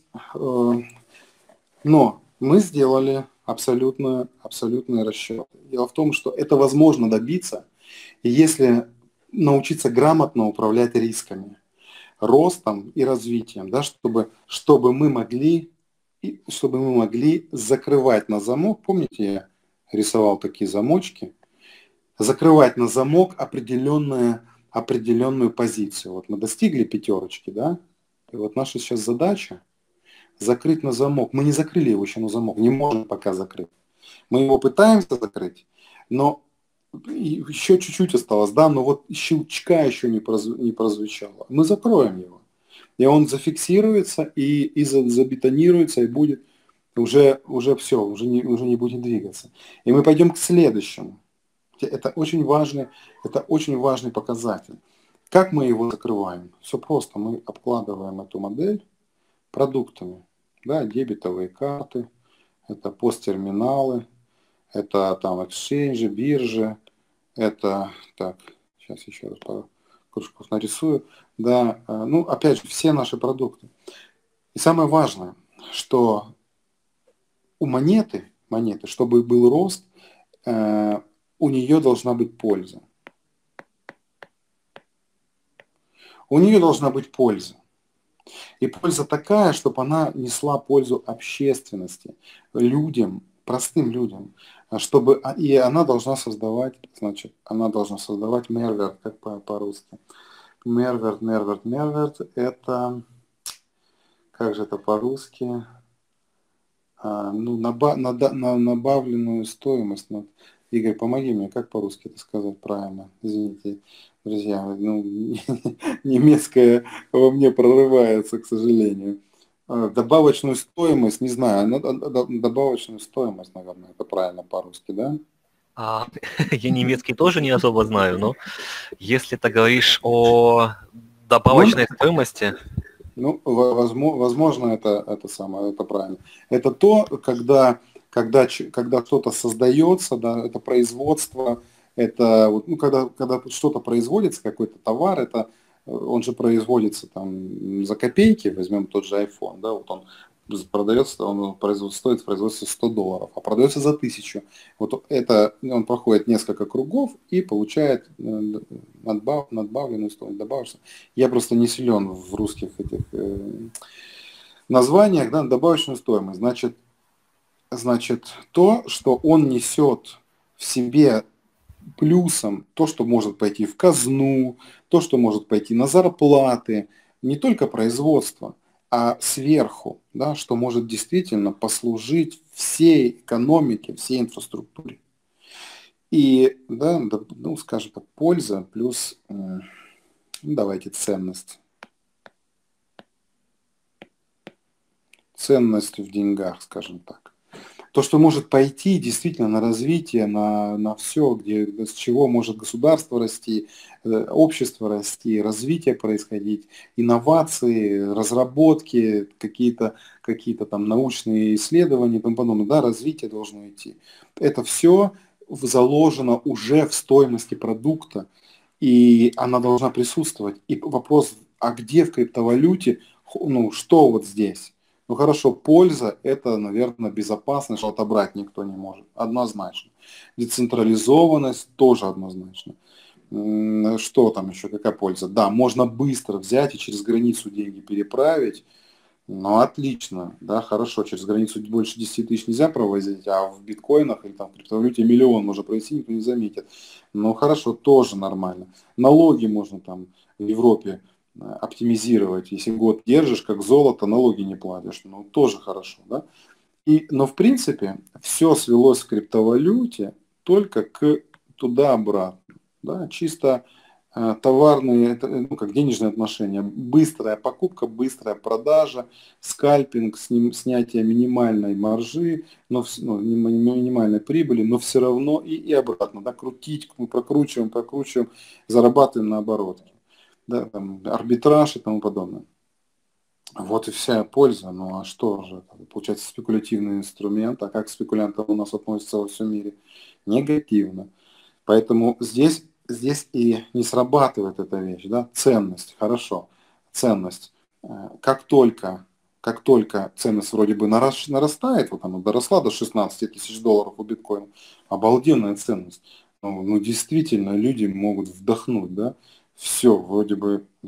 Speaker 1: но мы сделали абсолютный расчет. Дело в том, что это возможно добиться, если научиться грамотно управлять рисками, ростом и развитием, да, чтобы мы могли и чтобы мы могли закрывать на замок. Помните, я рисовал такие замочки? Закрывать на замок определенную позицию. Вот мы достигли пятерочки, да? И вот наша сейчас задача закрыть на замок. Мы не закрыли его еще на замок, не можем пока закрыть. Мы его пытаемся закрыть, но еще чуть-чуть осталось, да, но вот щелчка еще не прозвучало. Мы закроем его. И он зафиксируется и забетонируется, и будет уже все, уже не будет двигаться. И мы пойдем к следующему. Это очень важный показатель. Как мы его закрываем? Все просто. Мы обкладываем эту модель продуктами. Да, дебетовые карты, это посттерминалы, это там эксчейнджи, биржи, это, так, сейчас еще раз пару кружков нарисую. Да, ну, опять же, все наши продукты. И самое важное, что у монеты, чтобы был рост, у нее должна быть польза. У нее должна быть польза. И польза такая, чтобы она несла пользу общественности, людям, простым людям, чтобы и она должна создавать, значит, мерверт, как по-русски. Мерверт, это, как же это по-русски? Ну, набавленную стоимость. Ну, Игорь, помоги мне, как по-русски это сказать правильно? Извините, друзья, ну, немецкое во мне прорывается, к сожалению. Добавочную стоимость, не знаю, добавочную стоимость, наверное, это правильно по-русски, да?
Speaker 2: Я немецкий тоже не особо знаю, но если ты говоришь о добавочной стоимости...
Speaker 1: Ну, возможно, это самое, это правильно. Это то, когда что-то создается, да, это производство, это вот, ну, когда что-то производится, какой-то товар, это он же производится там за копейки, возьмем тот же iPhone, да, вот он продается, стоит в производстве $100, а продается за 1000. Вот это он проходит несколько кругов и получает надбавленную стоимость, добавочную. Я просто не силен в русских этих названиях, да, добавочную стоимость. Значит, то, что он несет в себе плюсом, то, что может пойти в казну, то, что может пойти на зарплаты, не только производство, а сверху, да, что может действительно послужить всей экономике, всей инфраструктуре. И, да, ну, скажем так, польза плюс, ну, давайте, ценность. Ценность в деньгах, скажем так. То, что может пойти действительно на развитие, на все, с чего может государство расти, общество расти, развитие происходить, инновации, разработки, какие-то там научные исследования и тому подобное, да, развитие должно идти. Это все заложено уже в стоимости продукта, и она должна присутствовать. И вопрос, а где в криптовалюте, ну, что вот здесь? Ну хорошо, польза – это, наверное, безопасность, что отобрать никто не может. Однозначно. Децентрализованность тоже однозначно. Что там еще, какая польза? Да, можно быстро взять и через границу деньги переправить. Ну, отлично, да, хорошо, через границу больше 10 тысяч нельзя провозить, а в биткоинах или там в криптовалюте миллион можно провести, никто не заметит. Ну, хорошо, тоже нормально. Налоги можно там в Европе оптимизировать. Если год держишь, как золото, налоги не платишь. Ну, тоже хорошо, да. Но, в принципе, все свелось в криптовалюте только к туда-обратно. Да? Чисто товарные, ну, как денежные отношения. Быстрая покупка, быстрая продажа, скальпинг, снятие минимальной маржи, но, ну, минимальной прибыли, но все равно и обратно. Да? Крутить, мы прокручиваем, зарабатываем на оборотке. Да, там, арбитраж и тому подобное. Вот и вся польза. Ну а что же? Получается спекулятивный инструмент. А как спекулянты у нас относятся во всем мире? Негативно. Поэтому здесь и не срабатывает эта вещь. Да? Ценность. Хорошо. Ценность. Как только ценность вроде бы нарастает, вот она доросла до 16 тысяч долларов у биткоина, обалденная ценность. Ну, действительно, люди могут вдохнуть, да? Все, вроде бы,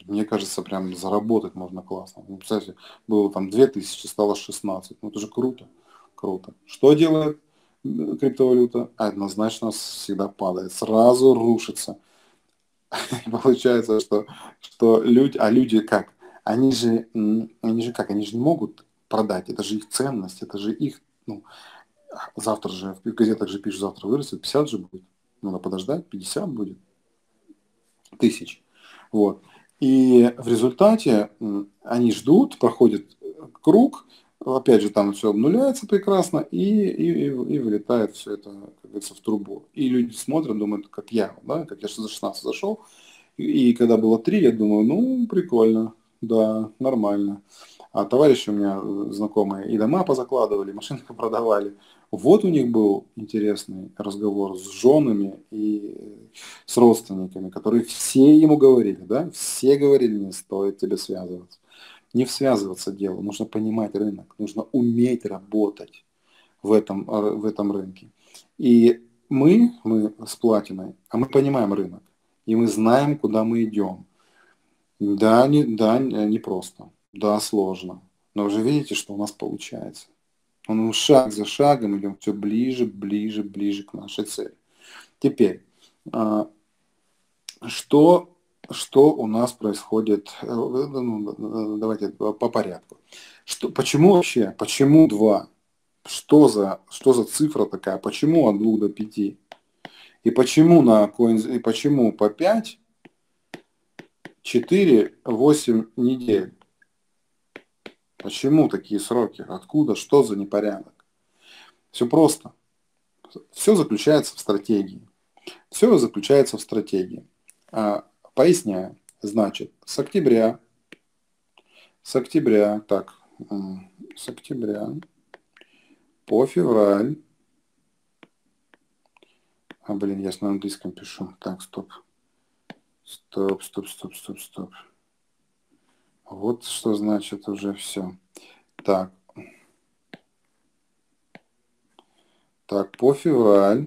Speaker 1: Мне кажется, прям заработать можно классно. Ну, представьте, было там 2000, стало 16. Ну, это же круто. Круто. Что делает криптовалюта? Однозначно всегда падает. Сразу рушится. Получается, что люди, а люди как? Они же не могут продать. Это же их ценность, это же их, ну, завтра же, в газетах же пишут, завтра вырастет, 50 же будет. Надо подождать, 50 будет тысяч. Вот. И в результате они ждут, проходит круг, опять же там все обнуляется прекрасно, и вылетает все это, как говорится, в трубу. И люди смотрят, думают, как я, да, как я за 16 зашел, и когда было 3, я думаю, ну, прикольно, да, нормально. А товарищи у меня знакомые и дома позакладывали, и машины продавали. Вот у них был интересный разговор с женами и с родственниками, которые все ему говорили, да, все говорили, не стоит тебе связываться. Не связываться дело, нужно понимать рынок, нужно уметь работать в этом рынке. И мы с Платиной, а мы понимаем рынок, и мы знаем, куда мы идем. Да, не просто, да, сложно, но вы же видите, что у нас получается. Мы шаг за шагом идем все ближе, ближе, ближе к нашей цели. Теперь, а, что, что у нас происходит, давайте по порядку. Почему вообще, почему 2? Что за цифра такая? Почему от 2 до 5? И почему и почему по 5, 4, 8 недель? Почему такие сроки? Откуда? Что за непорядок? Все просто. Все заключается в стратегии. Все заключается в стратегии. Поясняю. Значит, с октября, так, с октября по февраль, я на английском пишу. Так, стоп. Вот что значит уже все. Так, по февраль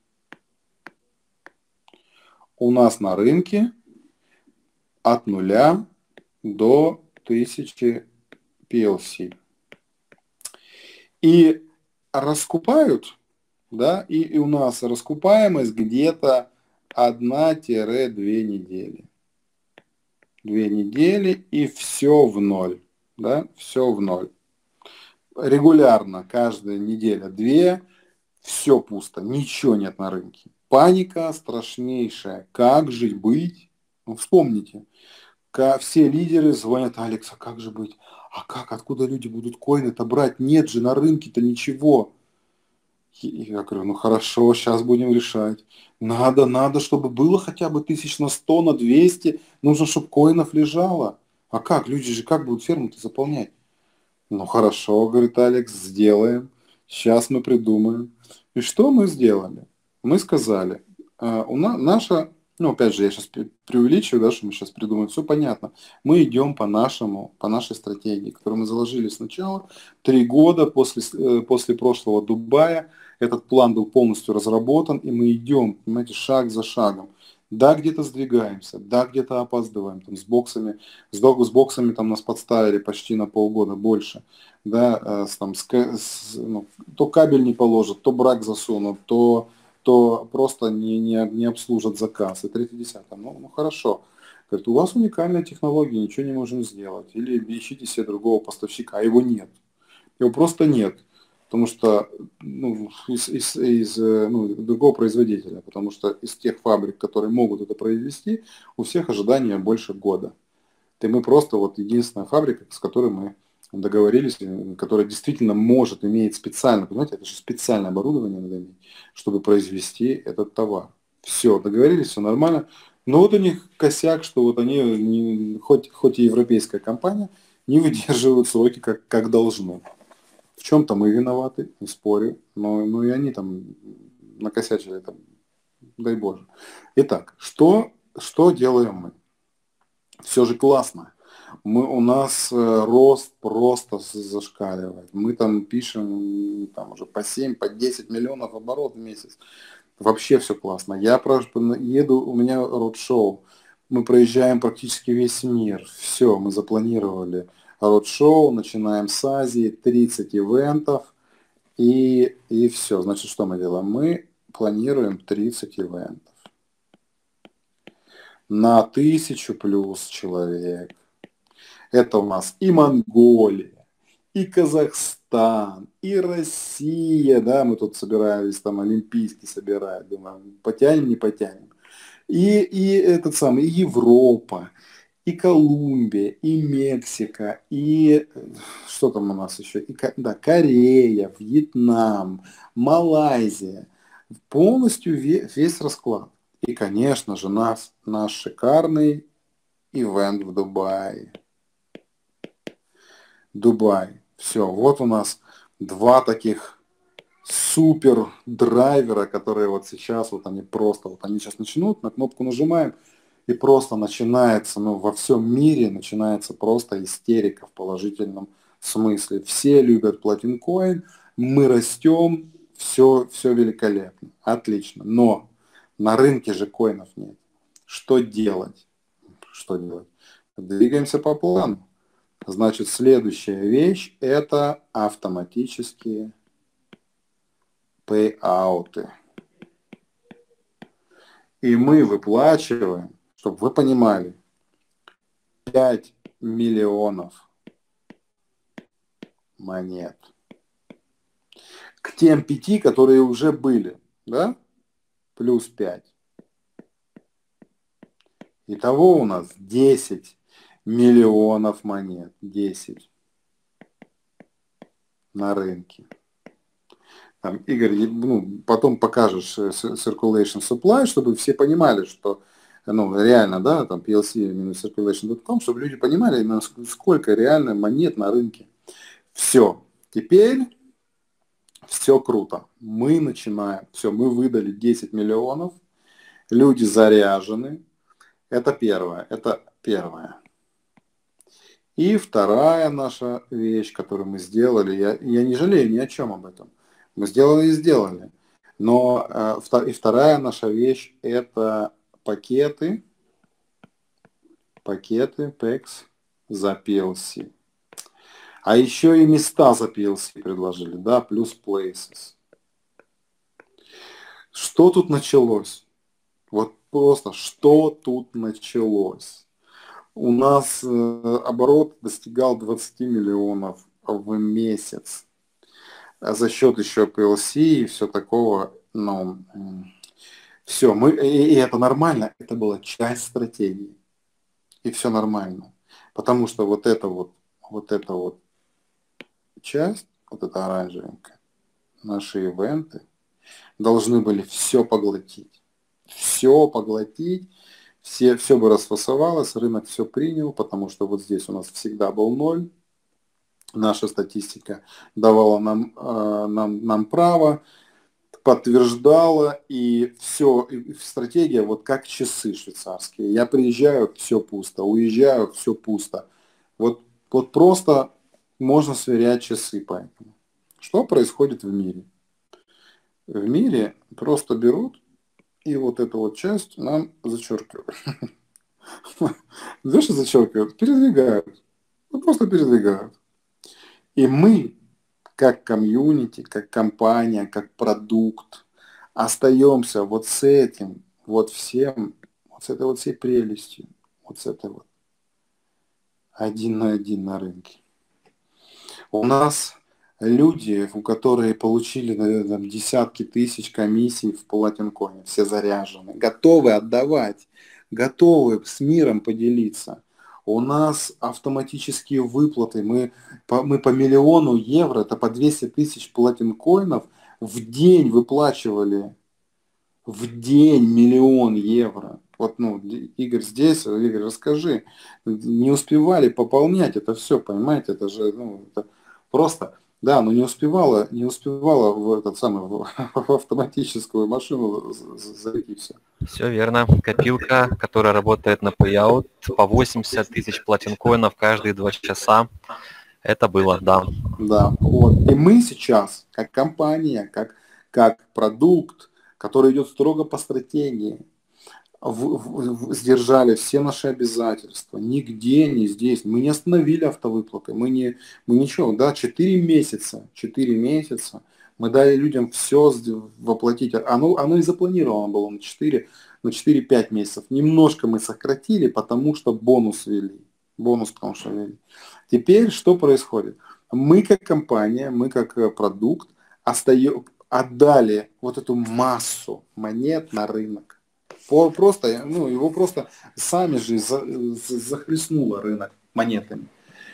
Speaker 1: у нас на рынке от 0 до 1000 PLC. И раскупают, да, и у нас раскупаемость где-то 1-2 недели. 2 недели и все в ноль, да, все в ноль. Регулярно, каждая неделя 2, все пусто, ничего нет на рынке. Паника страшнейшая. Как же быть? Ну, вспомните, все лидеры звонят: Алекс, а как же быть? А как, откуда люди будут коины-то брать? Нет же на рынке-то ничего. И я говорю, ну хорошо, сейчас будем решать. Надо, чтобы было хотя бы 100 на 200. Нужно, чтобы коинов лежало. А как? Люди же как будут ферму-то заполнять? Ну хорошо, говорит Алекс, сделаем. Сейчас мы придумаем. И что мы сделали? Мы сказали, наша, ну опять же, я сейчас преувеличиваю, да, что мы сейчас придумаем, все понятно. Мы идем по нашей стратегии, которую мы заложили сначала. 3 года после прошлого Дубая этот план был полностью разработан, и мы идем, понимаете, шаг за шагом. Да, где-то сдвигаемся, да, где-то опаздываем, там, с боксами там нас подставили почти на полгода больше, да, то кабель не положат, то брак засунут, то просто не обслужат заказ, и 3-10. Ну хорошо. Говорит, у вас уникальная технология, ничего не можем сделать. Или ищите себе другого поставщика, а его нет. Его просто нет. Потому что другого производителя, потому что из тех фабрик, которые могут это произвести, у всех ожидания больше года. И мы просто единственная фабрика, с которой мы договорились, которая действительно может, имеет специально, понимаете, это же специальное оборудование надо иметь, чтобы произвести этот товар. Все, договорились, все нормально. Но вот у них косяк, что они, хоть и европейская компания, не выдерживают сроки, как должны. В чем-то мы виноваты, не спорю, но и они там накосячили, там, дай Боже. Итак, что делаем мы? Все же классно. У нас рост просто зашкаливает. Мы там пишем там уже по 7, по 10 миллионов оборот в месяц. Вообще все классно. Я еду, у меня роуд-шоу. мы проезжаем практически весь мир. Все, мы запланировали роуд-шоу, начинаем с Азии, 30 ивентов, и все. Значит, что мы делаем? Мы планируем 30 ивентов на 1000 плюс человек. Это у нас и Монголия, и Казахстан, и Россия, да, мы тут собирались, там олимпийский собирать, думаем, потянем, не потянем. И этот самый, и Европа, и Колумбия, и Мексика, и что там у нас еще? Да, Корея, Вьетнам, Малайзия. Полностью весь расклад. И, конечно же, наш шикарный ивент в Дубае. Дубай. Все, вот у нас два таких супер драйвера, которые вот сейчас, вот они просто, вот они сейчас начнут, на кнопку нажимаем, и просто начинается, ну, во всем мире начинается просто истерика в положительном смысле. Все любят Platin Coin, мы растем, все великолепно, отлично. Но на рынке же коинов нет. Что делать? Что делать? Двигаемся по плану. Значит, следующая вещь – это автоматические пейауты. И мы выплачиваем, чтобы вы понимали, 5 миллионов монет. К тем 5, которые уже были, да? Плюс 5. Итого у нас 10 миллионов монет. 10 на рынке. Там, Игорь, ну, потом покажешь Circulation Supply, чтобы все понимали, что, ну, реально, да, там plc-circulation.com, чтобы люди понимали, сколько реально монет на рынке. Все. Теперь все круто. Мы начинаем. Все, мы выдали 10 миллионов. Люди заряжены. Это первое. И вторая наша вещь, которую мы сделали, я не жалею ни о чем об этом. Мы сделали. Но и вторая наша вещь – это пакеты PEX за PLC. А еще и места за PLC предложили, да, плюс Places. Что тут началось? Вот просто, что тут началось? У нас оборот достигал 20 миллионов в месяц. А за счет еще PLC и все такого, ну, все, и это нормально, это была часть стратегии. И все нормально. Потому что вот эта вот часть, вот эта оранжевенькая, наши ивенты должны были все поглотить. Все поглотить, все бы расфасовалось, рынок все принял, потому что вот здесь у нас всегда был ноль. Наша статистика давала нам право, подтверждала, и все, и стратегия вот как часы швейцарские. Я приезжаю, все пусто, уезжаю, все пусто. Вот просто можно сверять часы по этому. Что происходит в мире? В мире просто берут и вот эту вот часть нам зачеркивают. Знаешь, что зачеркивают? Передвигают. Ну, просто передвигают. И мы, как комьюнити, как компания, как продукт, остаемся вот с этим, вот всем, вот с этой вот всей прелестью, вот с этой вот 1 на 1 на рынке. У нас люди, у которых получили, наверное, десятки тысяч комиссий в Platin Coin, все заряжены, готовы отдавать, готовы с миром поделиться. У нас автоматические выплаты, мы по 1 миллиону евро, это по 200 тысяч Platin Coin'ов в день выплачивали, в день 1 миллион евро. Вот, ну, Игорь здесь, Игорь, расскажи, не успевали пополнять это все, понимаете, это же, ну, это просто, да, но не успевала в этот самый, в автоматическую машину зайти все.
Speaker 2: Все верно. Копилка, которая работает на payout, по 80 тысяч платинкоинов каждые 2 часа. Это было, да.
Speaker 1: Да, вот. И мы сейчас, как компания, как продукт, который идет строго по стратегии, сдержали все наши обязательства. Нигде, не здесь. Мы не остановили автовыплаты. Мы ничего. Да, 4 месяца. 4 месяца. Мы дали людям все воплотить. Оно и запланировано было на 4-5 месяцев. Немножко мы сократили, потому что бонус ввели. Бонус потому что ввели. Теперь что происходит? Мы как компания, мы как продукт отдали вот эту массу монет на рынок. Просто, ну, его просто сами же захлестнуло рынок монетами.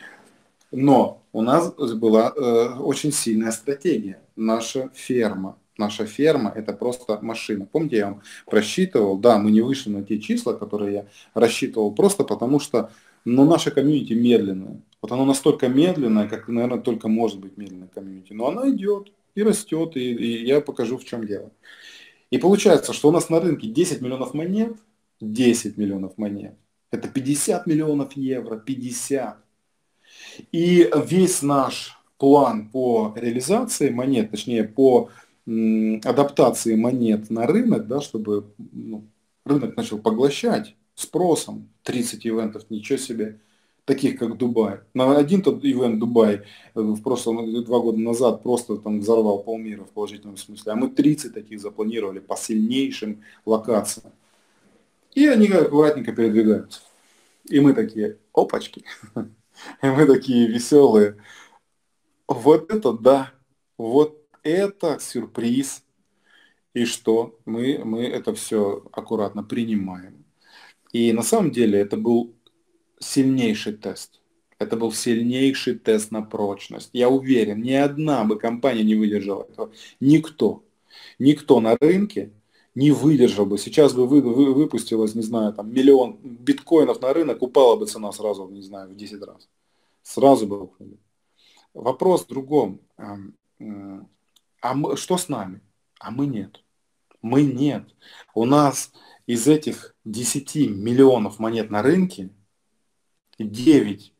Speaker 1: Но у нас была очень сильная стратегия. Наша ферма это просто машина. Помните, я вам просчитывал, да, мы не вышли на те числа, которые я рассчитывал, просто потому что наша комьюнити медленная. Вот оно настолько медленное, как, наверное, только может быть медленная комьюнити. Но она идет и растет, и я покажу, в чем дело. И получается, что у нас на рынке 10 миллионов монет, 10 миллионов монет, это 50 миллионов евро, 50. И весь наш план по реализации монет, точнее по адаптации монет на рынок, да, чтобы рынок начал поглощать спросом 30 ивентов, ничего себе, таких как Дубай. На один тот ивент Дубай в прошлом 2 года назад просто там взорвал полмира в положительном смысле, а мы 30 таких запланировали по сильнейшим локациям. И они аккуратненько передвигаются. И мы такие, опачки. И мы такие веселые. Вот это да, вот это сюрприз. И что? Мы это все аккуратно принимаем. И на самом деле это был сильнейший тест. Это был сильнейший тест на прочность. Я уверен, ни одна бы компания не выдержала этого. Никто. Никто на рынке не выдержал бы. Сейчас бы выпустилось, не знаю, там миллион биткоинов на рынок, упала бы цена сразу, не знаю, в 10 раз. Сразу бы упали. Вопрос в другом. Что с нами? А мы нет. Мы нет. У нас из этих 10 миллионов монет на рынке 9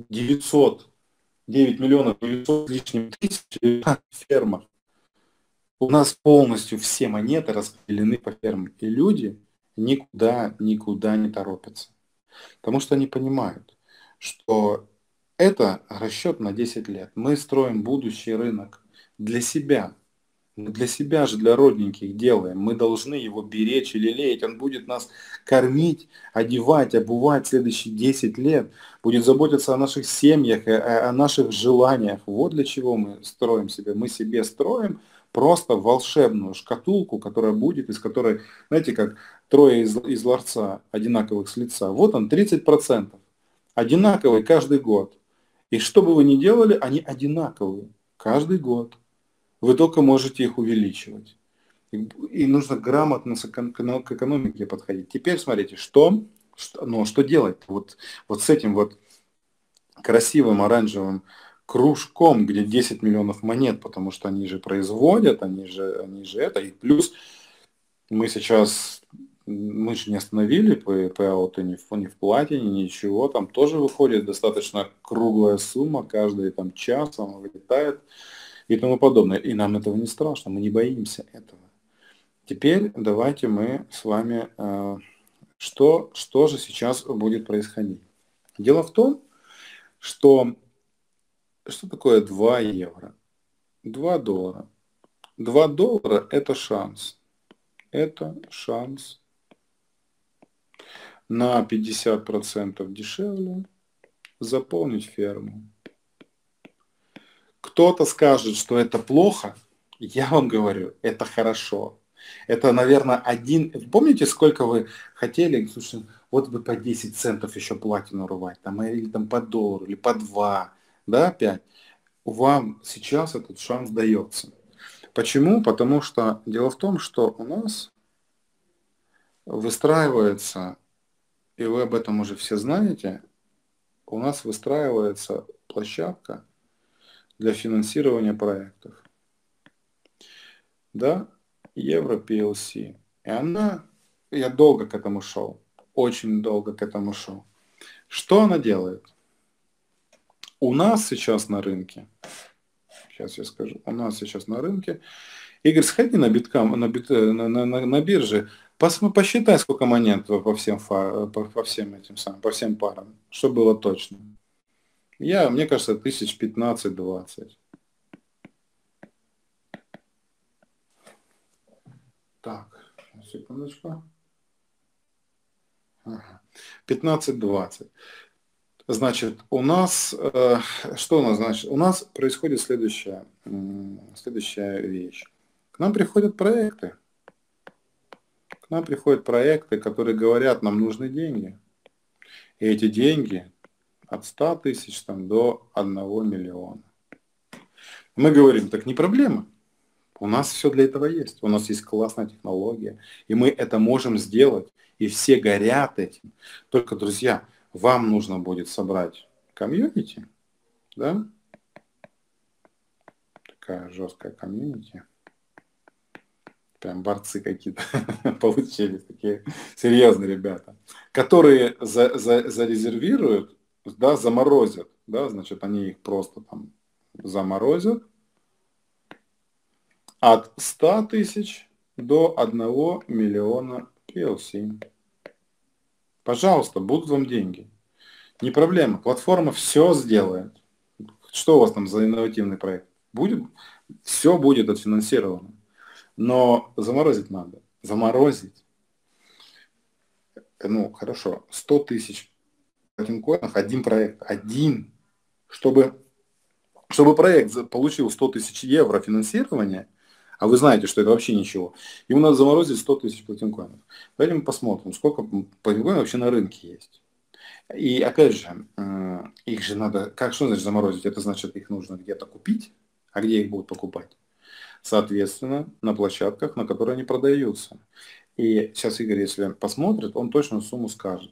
Speaker 1: миллионов 900 с лишним тысяч фермах. У нас полностью все монеты распределены по фермам. И люди никуда не торопятся. Потому что они понимают, что это расчет на 10 лет. Мы строим будущий рынок для себя. Мы для себя же, для родненьких делаем. Мы должны его беречь и лелеять. Он будет нас кормить, одевать, обувать следующие 10 лет. Будет заботиться о наших семьях, о наших желаниях. Вот для чего мы строим себе. Мы себе строим просто волшебную шкатулку, которая будет, из которой, знаете, как трое из ларца одинаковых с лица. Вот он, 30%. Одинаковый каждый год. И что бы вы ни делали, они одинаковые каждый год. Вы только можете их увеличивать. И нужно грамотно к экономике подходить. Теперь смотрите, что делать вот с этим вот красивым оранжевым кружком, где 10 миллионов монет, потому что они же производят, они же это. И плюс мы же не остановили пэйаут ни в платине, ничего. Там тоже выходит достаточно круглая сумма, каждый там час она вылетает и тому подобное. И нам этого не страшно, мы не боимся этого. Теперь давайте мы с вами, что же сейчас будет происходить. Дело в том, что такое 2 евро? 2 доллара. 2 доллара это шанс. Это шанс на 50% дешевле заполнить ферму. Кто-то скажет, что это плохо, я вам говорю, это хорошо. Это, наверное, Помните, сколько вы хотели? Слушай, вот бы по 10 центов еще платину рвать, или там по доллару, или по 2, да, 5. Вам сейчас этот шанс дается. Почему? Потому что дело в том, что у нас выстраивается, и вы об этом уже все знаете, у нас выстраивается площадка для финансирования проектов. Да, Евро PLC. И я долго к этому шел, очень долго к этому шел. Что она делает? У нас сейчас на рынке, сейчас я скажу, у нас сейчас на рынке, Игорь, сходи на бирже, Посчитай, сколько монет по всем этим самым, по всем парам, чтобы было точно. Мне кажется, 15-20. Так, секундочку. Ага. 15-20. Значит, у нас, что у нас значит? У нас происходит следующая вещь. К нам приходят проекты. К нам приходят проекты, которые говорят, нам нужны деньги. И эти деньги от 100 тысяч до 1 миллиона. Мы говорим, так не проблема. У нас все для этого есть. У нас есть классная технология. И мы это можем сделать. И все горят этим. Только, друзья, вам нужно будет собрать комьюнити. Да? Такая жесткая комьюнити. Прям борцы какие-то получились. Такие серьезные ребята. Которые зарезервируют, да, заморозят. Да, значит, они их просто там заморозят. От 100 тысяч до 1 миллиона PLC. Пожалуйста, будут вам деньги. Не проблема. Платформа все сделает. Что у вас там за инновативный проект? Все будет отфинансировано. Но заморозить надо. Заморозить. Ну, хорошо. 100 тысяч платинкоинов, один проект. Один. Чтобы проект получил 100 тысяч евро финансирования, а вы знаете, что это вообще ничего, ему надо заморозить 100 тысяч платинкоинов. Давайте мы посмотрим, сколько платинкоинов вообще на рынке есть. И опять же, их же надо, что значит заморозить? Это значит, их нужно где-то купить, а где их будут покупать? Соответственно, на площадках, на которые они продаются. И сейчас Игорь, если посмотрит, он точную сумму скажет.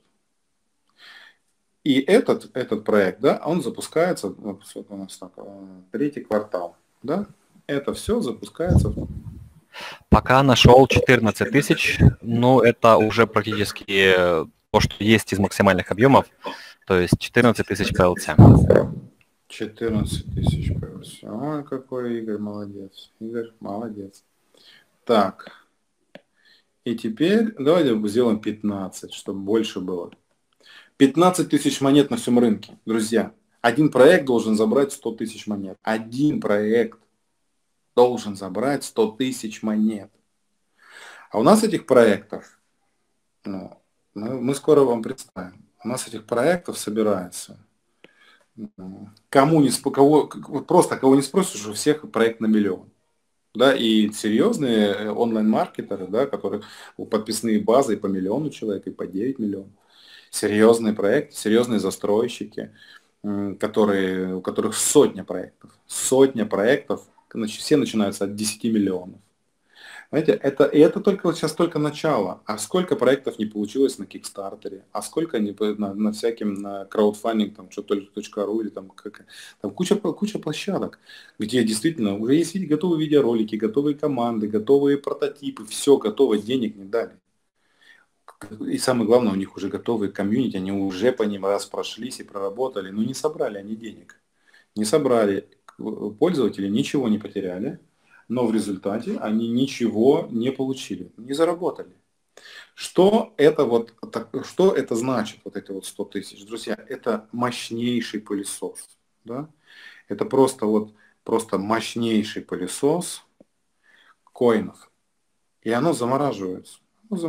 Speaker 1: И этот проект, да, он запускается, вот у нас так, 3-й квартал, да, это все запускается.
Speaker 2: Пока нашел 14 тысяч, ну это уже практически то, что есть из максимальных объемов, то есть 14 тысяч PLC.
Speaker 1: 14 тысяч PLC. Ой, какой Игорь молодец. Игорь молодец. Так. И теперь давайте сделаем 15, чтобы больше было. 15 тысяч монет на всем рынке, друзья. Один проект должен забрать 100 тысяч монет. Один проект должен забрать 100 тысяч монет. А у нас этих проектов, мы скоро вам представим, у нас этих проектов собирается. Кого не спросишь, у всех проект на миллион. Да, и серьезные онлайн-маркетеры, да, которые подписные базы и по миллиону человек, и по 9 миллионов. Серьезные проекты, серьезные застройщики, у которых сотня проектов. Сотня проектов, все начинаются от 10 миллионов. Знаете, это сейчас только начало. А сколько проектов не получилось на Кикстартере, а сколько на всяким, на краудфандинг, там, что-то.ру или там куча площадок, где действительно уже есть готовые видеоролики, готовые команды, готовые прототипы, все готово, денег не дали. И самое главное, у них уже готовые комьюнити, они уже по ним раз прошлись и проработали, но не собрали они денег. Не собрали, пользователи ничего не потеряли, но в результате они ничего не получили, не заработали. Что это значит, вот эти вот 100 тысяч? Друзья, это мощнейший пылесос. Да? Это просто мощнейший пылесос коинов. И оно замораживается.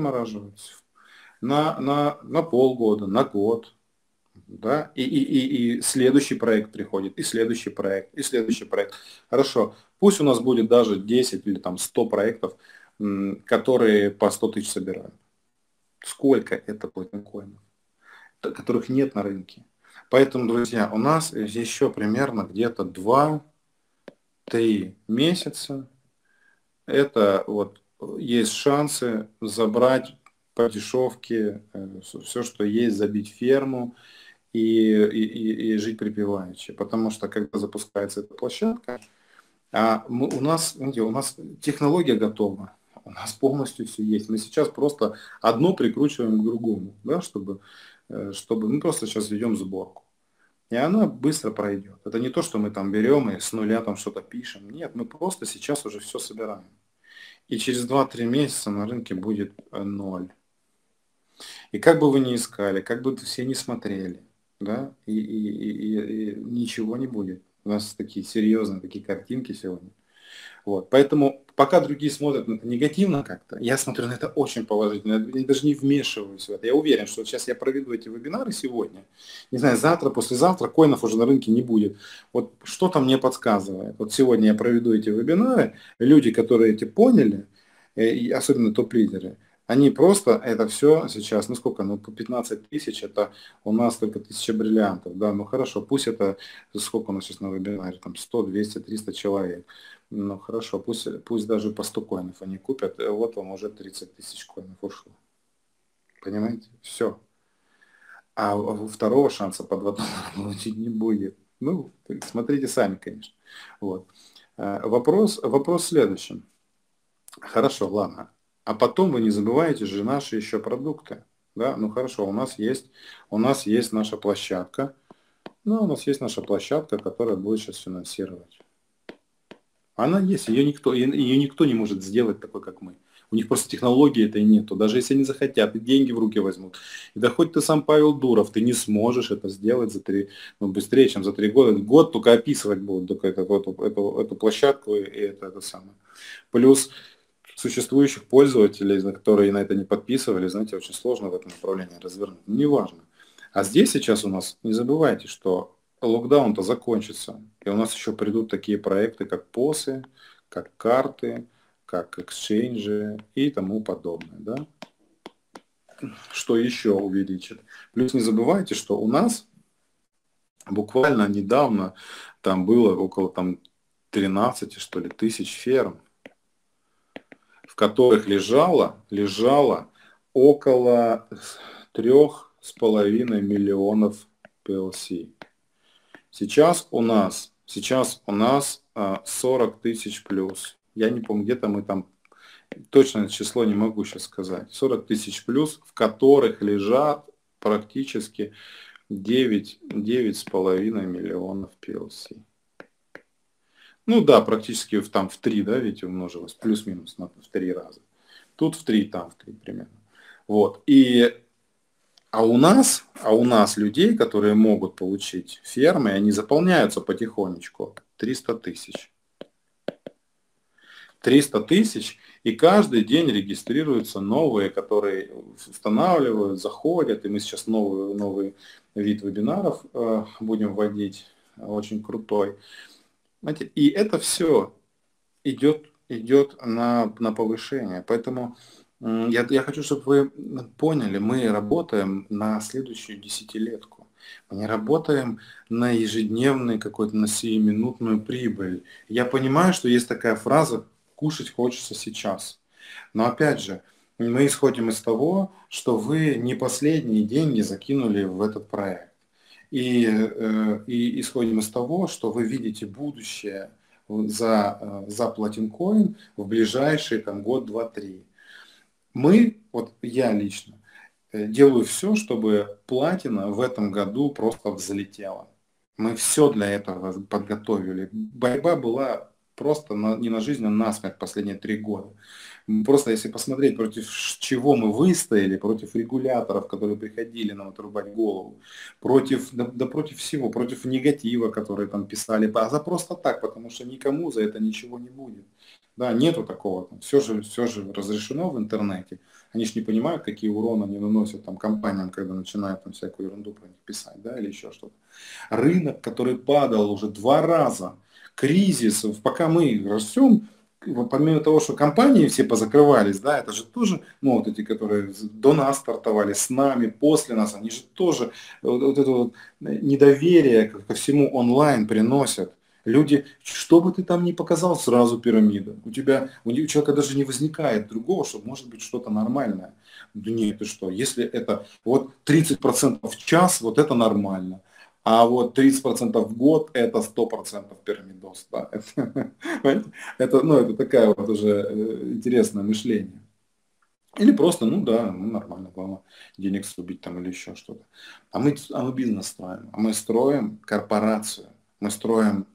Speaker 1: На полгода, на год. Да? И следующий проект приходит, и следующий проект, и следующий проект. Хорошо, пусть у нас будет даже 10 или там 100 проектов, которые по 100 тысяч собирают. Сколько это платинкоинов, которых нет на рынке. Поэтому, друзья, у нас еще примерно где-то 2-3 месяца. Это вот есть шансы забрать по дешевке все, что есть, забить ферму и жить припеваючи. Потому что когда запускается эта площадка, у нас технология готова, у нас полностью все есть. Мы сейчас просто одно прикручиваем к другому, да, чтобы мы просто сейчас ведем сборку. И она быстро пройдет. Это не то, что мы там берем и с нуля там что-то пишем. Нет, мы просто сейчас уже все собираем. И через 2-3 месяца на рынке будет ноль. И как бы вы ни искали, как бы все не смотрели, да, и ничего не будет. У нас такие серьезные такие картинки сегодня. Вот. Поэтому пока другие смотрят на это негативно как-то, я смотрю на это очень положительно. Я даже не вмешиваюсь в это. Я уверен, что сейчас я проведу эти вебинары сегодня. Не знаю, завтра, послезавтра коинов уже на рынке не будет. Вот что-то мне подсказывает. Вот сегодня я проведу эти вебинары. Люди, которые эти поняли, и особенно топ-лидеры, они просто это все сейчас, ну сколько, ну по 15 тысяч, это у нас только 1000 бриллиантов, да, ну хорошо, пусть это, сколько у нас сейчас на вебинаре, там 100, 200, 300 человек. Ну хорошо, пусть даже по 100 коинов они купят, вот вам уже 30 тысяч коинов ушло. Понимаете? Все. А второго шанса по 2 доллара получить не будет. Ну, смотрите сами, конечно. Вот. Вопрос в следующем. Хорошо, ладно. А потом вы не забываете же наши еще продукты. Да, ну хорошо, у нас есть наша площадка. Ну, у нас есть наша площадка, которая будет сейчас финансировать. Она есть, ее никто не может сделать такой, как мы. У них просто технологии этой нету. Даже если они захотят, и деньги в руки возьмут. И да хоть ты сам Павел Дуров, ты не сможешь это сделать быстрее, чем за 3 года. Год только описывать будут только эту площадку и это самое. Плюс существующих пользователей, которые на это не подписывали, знаете, очень сложно в этом направлении развернуть. Неважно. А здесь сейчас у нас, не забывайте, что локдаун-то закончится. И у нас еще придут такие проекты, как ПОСы, как карты, как эксчейнджи и тому подобное. Да? Что еще увеличит? Плюс не забывайте, что у нас буквально недавно там было около 13, что ли, тысяч ферм, в которых лежало около 3,5 миллионов PLC. Сейчас у нас 40 тысяч плюс. Я не помню, где-то мы там, точное число не могу сейчас сказать. 40 тысяч плюс, в которых лежат практически 9,5 миллионов PLC. Ну да, практически там в 3, да, видите, умножилось, плюс-минус в 3 раза. Тут в 3, там в 3 примерно. Вот. А у нас людей, которые могут получить фермы, они заполняются потихонечку. 300 тысяч. 300 тысяч, и каждый день регистрируются новые, которые устанавливают, заходят, и мы сейчас новый вид вебинаров будем вводить, очень крутой. Знаете, и это все идет на повышение. Поэтому я хочу, чтобы вы поняли, мы работаем на следующую десятилетку. Мы не работаем на ежедневную какую-то, на сиюминутную прибыль. Я понимаю, что есть такая фраза «кушать хочется сейчас». Но опять же, мы исходим из того, что вы не последние деньги закинули в этот проект. И исходим из того, что вы видите будущее за Platin Coin в ближайшие год, 2, 3. Я лично делаю все, чтобы платина в этом году просто взлетела. Мы все для этого подготовили. Борьба была просто не на жизнь, а на смерть последние 3 года. Просто если посмотреть, против чего мы выстояли, против регуляторов, которые приходили нам отрубать голову, против всего, против негатива, которые там писали, за просто так, потому что никому за это ничего не будет. Да, нету такого. Все же разрешено в интернете. Они же не понимают, какие уроны они наносят компаниям, когда начинают всякую ерунду про них писать, да, или еще что-то. Рынок, который падал уже 2 раза, кризис, пока мы растем, помимо того, что компании все позакрывались, да, это же тоже, эти, которые до нас стартовали, с нами, после нас, они же тоже это недоверие ко всему онлайн приносят. Люди, что бы ты там ни показал, сразу пирамида. У человека даже не возникает другого, что может быть что-то нормальное. Да нет, ты что, если это 30% в час, это нормально. А 30% в год это 100% пирамидос. Да? Это такая уже интересное мышление. Или просто, нормально, главное денег срубить или еще что-то. А мы бизнес строим. А мы строим корпорацию. Мы строим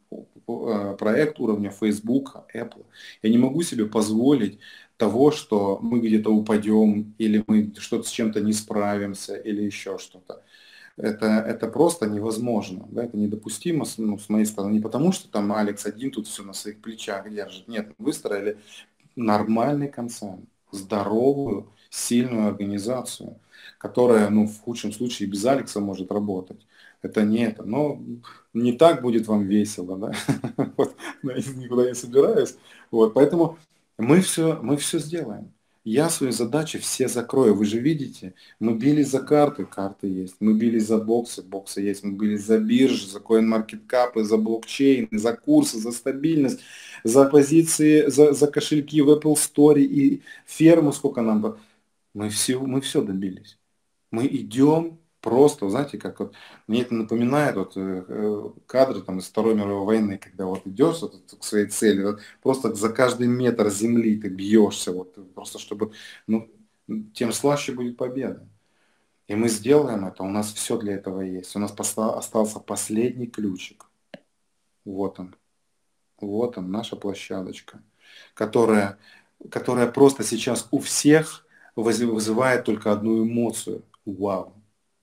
Speaker 1: проект уровня Facebook, Apple. Я не могу себе позволить того, что мы где-то упадем, или мы что-то с чем-то не справимся, или еще что-то. Это просто невозможно, да, это недопустимо с моей стороны. Не потому, что там Алекс один тут все на своих плечах держит. Нет, мы выстроили нормальный концерн, здоровую, сильную организацию, которая, в худшем случае, без Алекса может работать. Это не это. Но не так будет вам весело, да? Вот, никуда не собираюсь. Вот, поэтому мы все сделаем. Я свои задачи все закрою. Вы же видите, мы бились за карты, карты есть. Мы бились за боксы, боксы есть. Мы бились за биржи, за CoinMarketCap, за блокчейн, за курсы, за стабильность, за позиции, за кошельки в Apple Store и ферму, сколько нам. Мы все добились. Мы идем просто, знаете, как вот, мне это напоминает кадры там из Второй мировой войны, когда вот идешь к своей цели, вот, просто за каждый метр земли ты бьешься, вот, просто чтобы, тем слаще будет победа. И мы сделаем это, у нас все для этого есть. У нас остался последний ключик. Вот он, наша площадочка, которая просто сейчас у всех вызывает только одну эмоцию. Вау.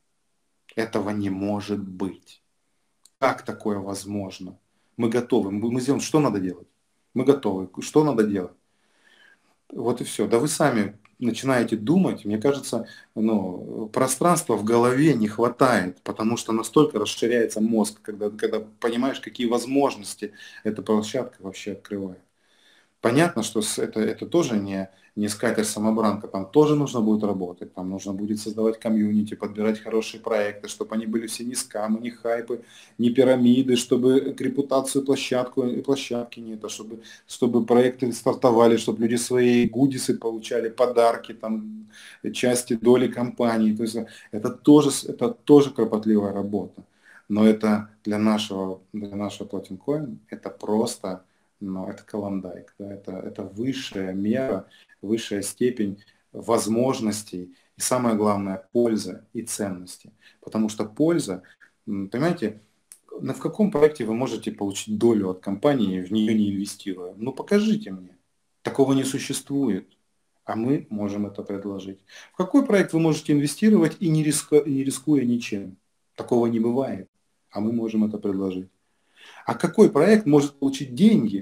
Speaker 1: Этого не может быть. Как такое возможно? Мы готовы. Мы сделаем, что надо делать? Мы готовы. Что надо делать? Вот и все. Да вы сами начинаете думать. Мне кажется, пространства в голове не хватает, потому что настолько расширяется мозг, когда понимаешь, какие возможности эта площадка вообще открывает. Понятно, что это тоже не скатерть-самобранка, там тоже нужно будет работать, там нужно будет создавать комьюнити, подбирать хорошие проекты, чтобы они были все не скамы, не хайпы, не пирамиды, чтобы к репутацию площадки не это, чтобы проекты стартовали, чтобы люди свои гудисы получали, подарки, там, части доли компании. То есть это тоже кропотливая работа. Но это для нашего Platin Coin это просто... Но это клондайк, да, это высшая мера, высшая степень возможностей и самое главное польза и ценности. Потому что польза, понимаете, в каком проекте вы можете получить долю от компании, в нее не инвестируя? Покажите мне. Такого не существует. А мы можем это предложить. В какой проект вы можете инвестировать и не рискуя ничем? Такого не бывает. А мы можем это предложить. А какой проект может получить деньги,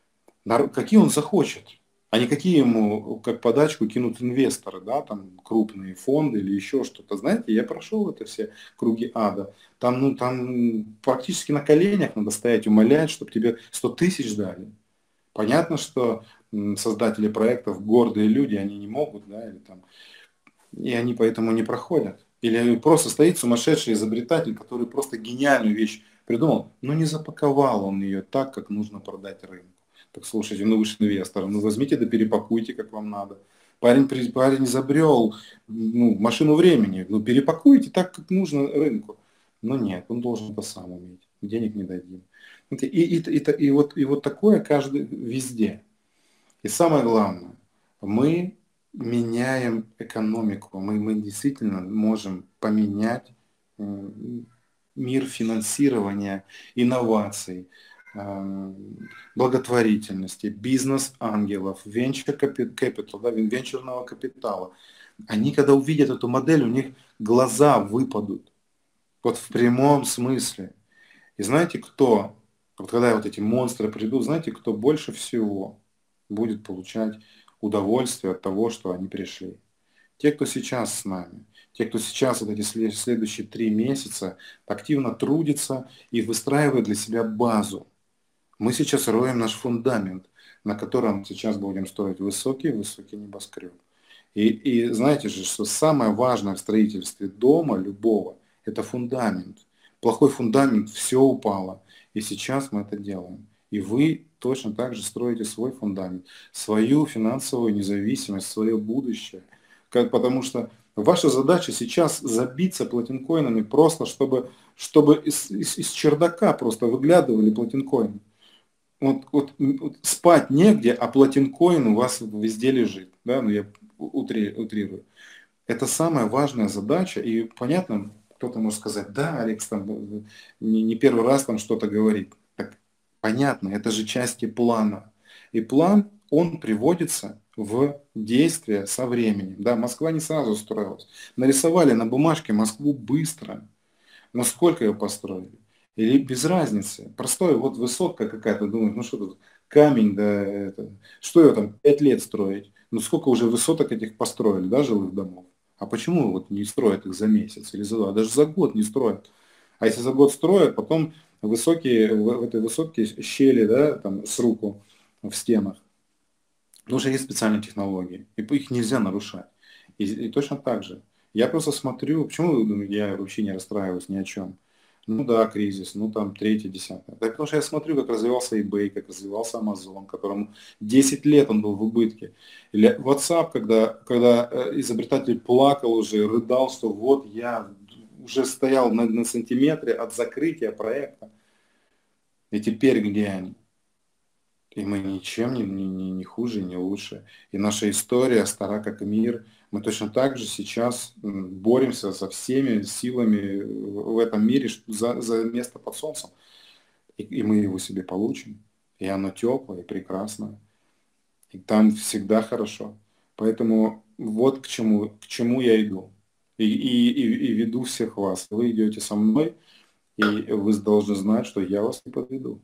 Speaker 1: какие он захочет, а не какие ему как подачку кинут инвесторы, да, там крупные фонды или еще что-то. Знаете, я прошел это все круги ада. Там практически на коленях надо стоять, умолять, чтобы тебе 100 тысяч дали. Понятно, что создатели проектов гордые люди, они не могут, да, и они поэтому не проходят. Или просто стоит сумасшедший изобретатель, который просто гениальную вещь придумал, но не запаковал он ее так, как нужно продать рынку. Так слушайте, вы же инвестор, возьмите да перепакуйте, как вам надо. Парень изобрел машину времени, перепакуйте так, как нужно рынку. Но нет, он должен это сам уметь, денег не дадим. И вот такое каждый везде. И самое главное, мы меняем экономику, мы действительно можем поменять мир финансирования, инноваций, благотворительности, бизнес-ангелов, venture-capital, да, венчурного капитала. Они, когда увидят эту модель, у них глаза выпадут. Вот в прямом смысле. И знаете, кто, вот когда вот эти монстры придут, знаете, кто больше всего будет получать удовольствие от того, что они пришли? Те, кто сейчас с нами. Те, кто сейчас вот эти следующие 3 месяца активно трудится и выстраивает для себя базу. Мы сейчас роем наш фундамент, на котором сейчас будем строить высокий небоскреб. И знаете же, что самое важное в строительстве дома любого – это фундамент. Плохой фундамент, все упало. И сейчас мы это делаем. И вы точно так же строите свой фундамент, свою финансовую независимость, свое будущее. Потому что ваша задача сейчас забиться платинкоинами просто, чтобы из чердака просто выглядывали платинкоины. Вот спать негде, а платинкоин у вас везде лежит. Да? Я утрирую. Это самая важная задача. И понятно, кто-то может сказать, да, Алекс там не первый раз там что-то говорит. Так Понятно, это же части плана. И план, он приводится в действие со временем. Да, Москва не сразу строилась. Нарисовали на бумажке Москву быстро. Но сколько ее построили? Или без разницы. Простой, вот высотка какая-то, думаешь, ну что тут, камень, да, это, что ее там 5 лет строить? Ну сколько уже высоток этих построили, да, жилых домов? А почему вот не строят их за месяц или за два? Даже за год не строят. А если за год строят, потом высокие, в этой высотке щели, да, там с руку в стенах. Потому что есть специальные технологии, и их нельзя нарушать. И точно так же. Я просто смотрю, почему я вообще не расстраиваюсь ни о чем. Ну да, кризис, ну там третье, десятое. Да потому что я смотрю, как развивался eBay, как развивался Amazon, которому 10 лет он был в убытке. Или WhatsApp, когда изобретатель плакал уже, рыдал, что вот я уже стоял на сантиметре от закрытия проекта. И теперь где они? И мы ничем не хуже, не лучше. И наша история стара как мир. Мы точно так же сейчас боремся со всеми силами в этом мире за место под солнцем. И мы его себе получим. И оно теплое, и прекрасное. И там всегда хорошо. Поэтому вот к чему я иду. И веду всех вас. Вы идете со мной, и вы должны знать, что я вас не подведу.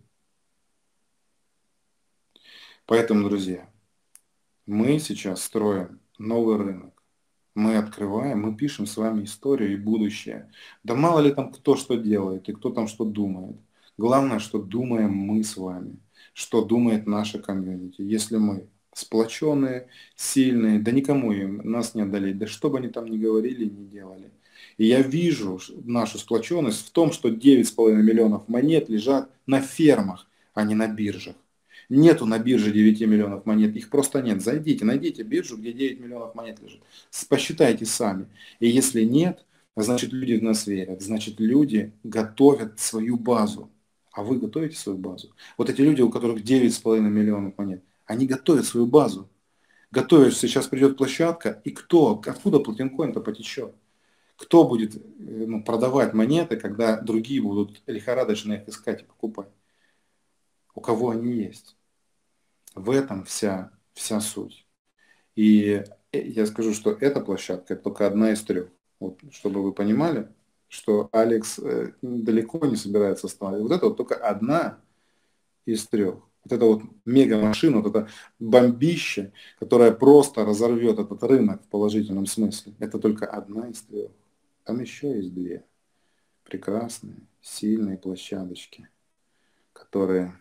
Speaker 1: Поэтому, друзья, мы сейчас строим новый рынок. Мы открываем, мы пишем с вами историю и будущее. Да мало ли там кто что делает и кто там что думает. Главное, что думаем мы с вами, что думает наша комьюнити. Если мы сплоченные, сильные, да никому им нас не одолеть, да что бы они там ни говорили, ни делали. И я вижу нашу сплоченность в том, что 9,5 миллионов монет лежат на фермах, а не на биржах. Нету на бирже 9 миллионов монет, их просто нет. Зайдите, найдите биржу, где 9 миллионов монет лежит. Посчитайте сами. И если нет, значит люди в нас верят, значит люди готовят свою базу. А вы готовите свою базу? Вот эти люди, у которых 9,5 миллионов монет, они готовят свою базу. Готовят, сейчас придет площадка, и кто, откуда Платинкоин-то потечет? Кто будет продавать монеты, когда другие будут лихорадочно их искать и покупать? У кого они есть? В этом вся суть. И я скажу, что эта площадка это только одна из трех. Вот, чтобы вы понимали, что Алекс далеко не собирается останавливать. Вот это вот только одна из трех. Вот это вот мега-машина, вот это бомбище, которое просто разорвет этот рынок в положительном смысле. Это только одна из трех. Там еще есть две прекрасные, сильные площадочки, которые...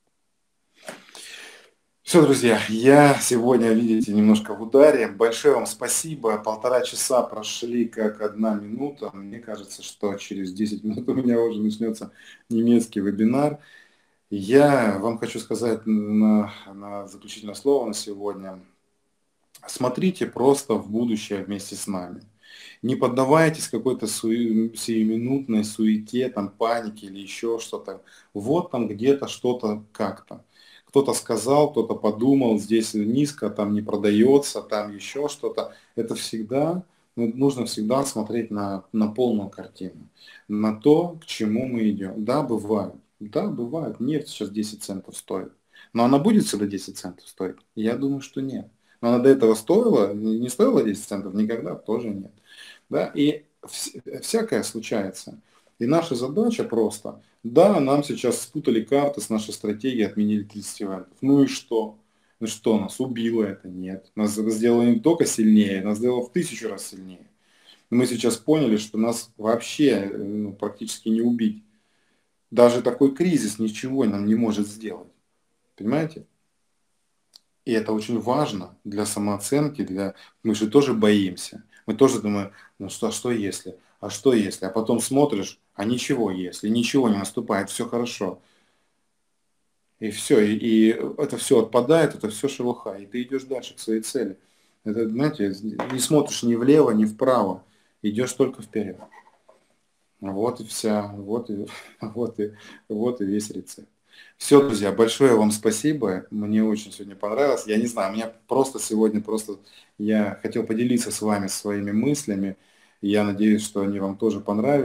Speaker 1: Все, друзья, я сегодня, видите, немножко в ударе. Большое вам спасибо. 1,5 часа прошли как 1 минута. Мне кажется, что через 10 минут у меня уже начнется немецкий вебинар. Я вам хочу сказать на заключительное слово на сегодня. Смотрите просто в будущее вместе с нами. Не поддавайтесь какой-то сиюминутной суете, там, панике или еще что-то. Вот там где-то что-то как-то. Кто-то сказал, кто-то подумал, здесь низко, там не продается, там еще что-то. Это всегда, нужно всегда смотреть на полную картину, на то, к чему мы идем. Да, бывает. Да, бывает. Нефть сейчас 10 центов стоит. Но она будет всегда 10 центов стоить? Я думаю, что нет. Но она до этого стоила, не стоила 10 центов, никогда тоже нет. Да? И всякое случается. И наша задача просто, да, нам сейчас спутали карты с нашей стратегией, отменили 30 ивентов. Ну и что? Ну что, нас убило это? Нет. Нас сделало не только сильнее, нас сделало в 1000 раз сильнее. Мы сейчас поняли, что нас вообще практически не убить. Даже такой кризис ничего нам не может сделать. Понимаете? И это очень важно для самооценки, мы же тоже боимся. Мы тоже думаем, ну что если? А что если? А потом смотришь, а ничего если, ничего не наступает, все хорошо. И все, и это все отпадает, это все шелуха, и ты идешь дальше к своей цели. Это, знаете, не смотришь ни влево, ни вправо, идешь только вперед. Вот и вся, вот и весь рецепт. Все, друзья, большое вам спасибо. Мне очень сегодня понравилось. Я не знаю, меня сегодня я хотел поделиться с вами своими мыслями. Я надеюсь, что они вам тоже понравились.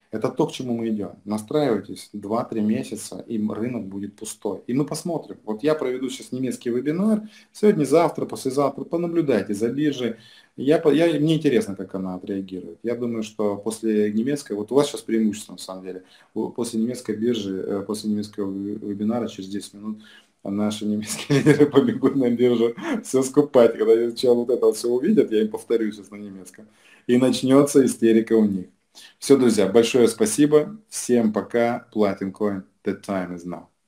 Speaker 1: Это то, к чему мы идем. Настраивайтесь 2-3 месяца, и рынок будет пустой. И мы посмотрим. Вот я проведу сейчас немецкий вебинар. Сегодня, завтра, послезавтра. Понаблюдайте за биржей. Мне интересно, как она отреагирует. Я думаю, что после немецкой, вот у вас сейчас преимущество на самом деле, после немецкой биржи, после немецкого вебинара через 10 минут наши немецкие лидеры побегут на биржу все скупать. Когда сначала вот это все увидят, я им повторю сейчас на немецком, и начнется истерика у них. Все, друзья, большое спасибо. Всем пока. Platin Coin. The time is now.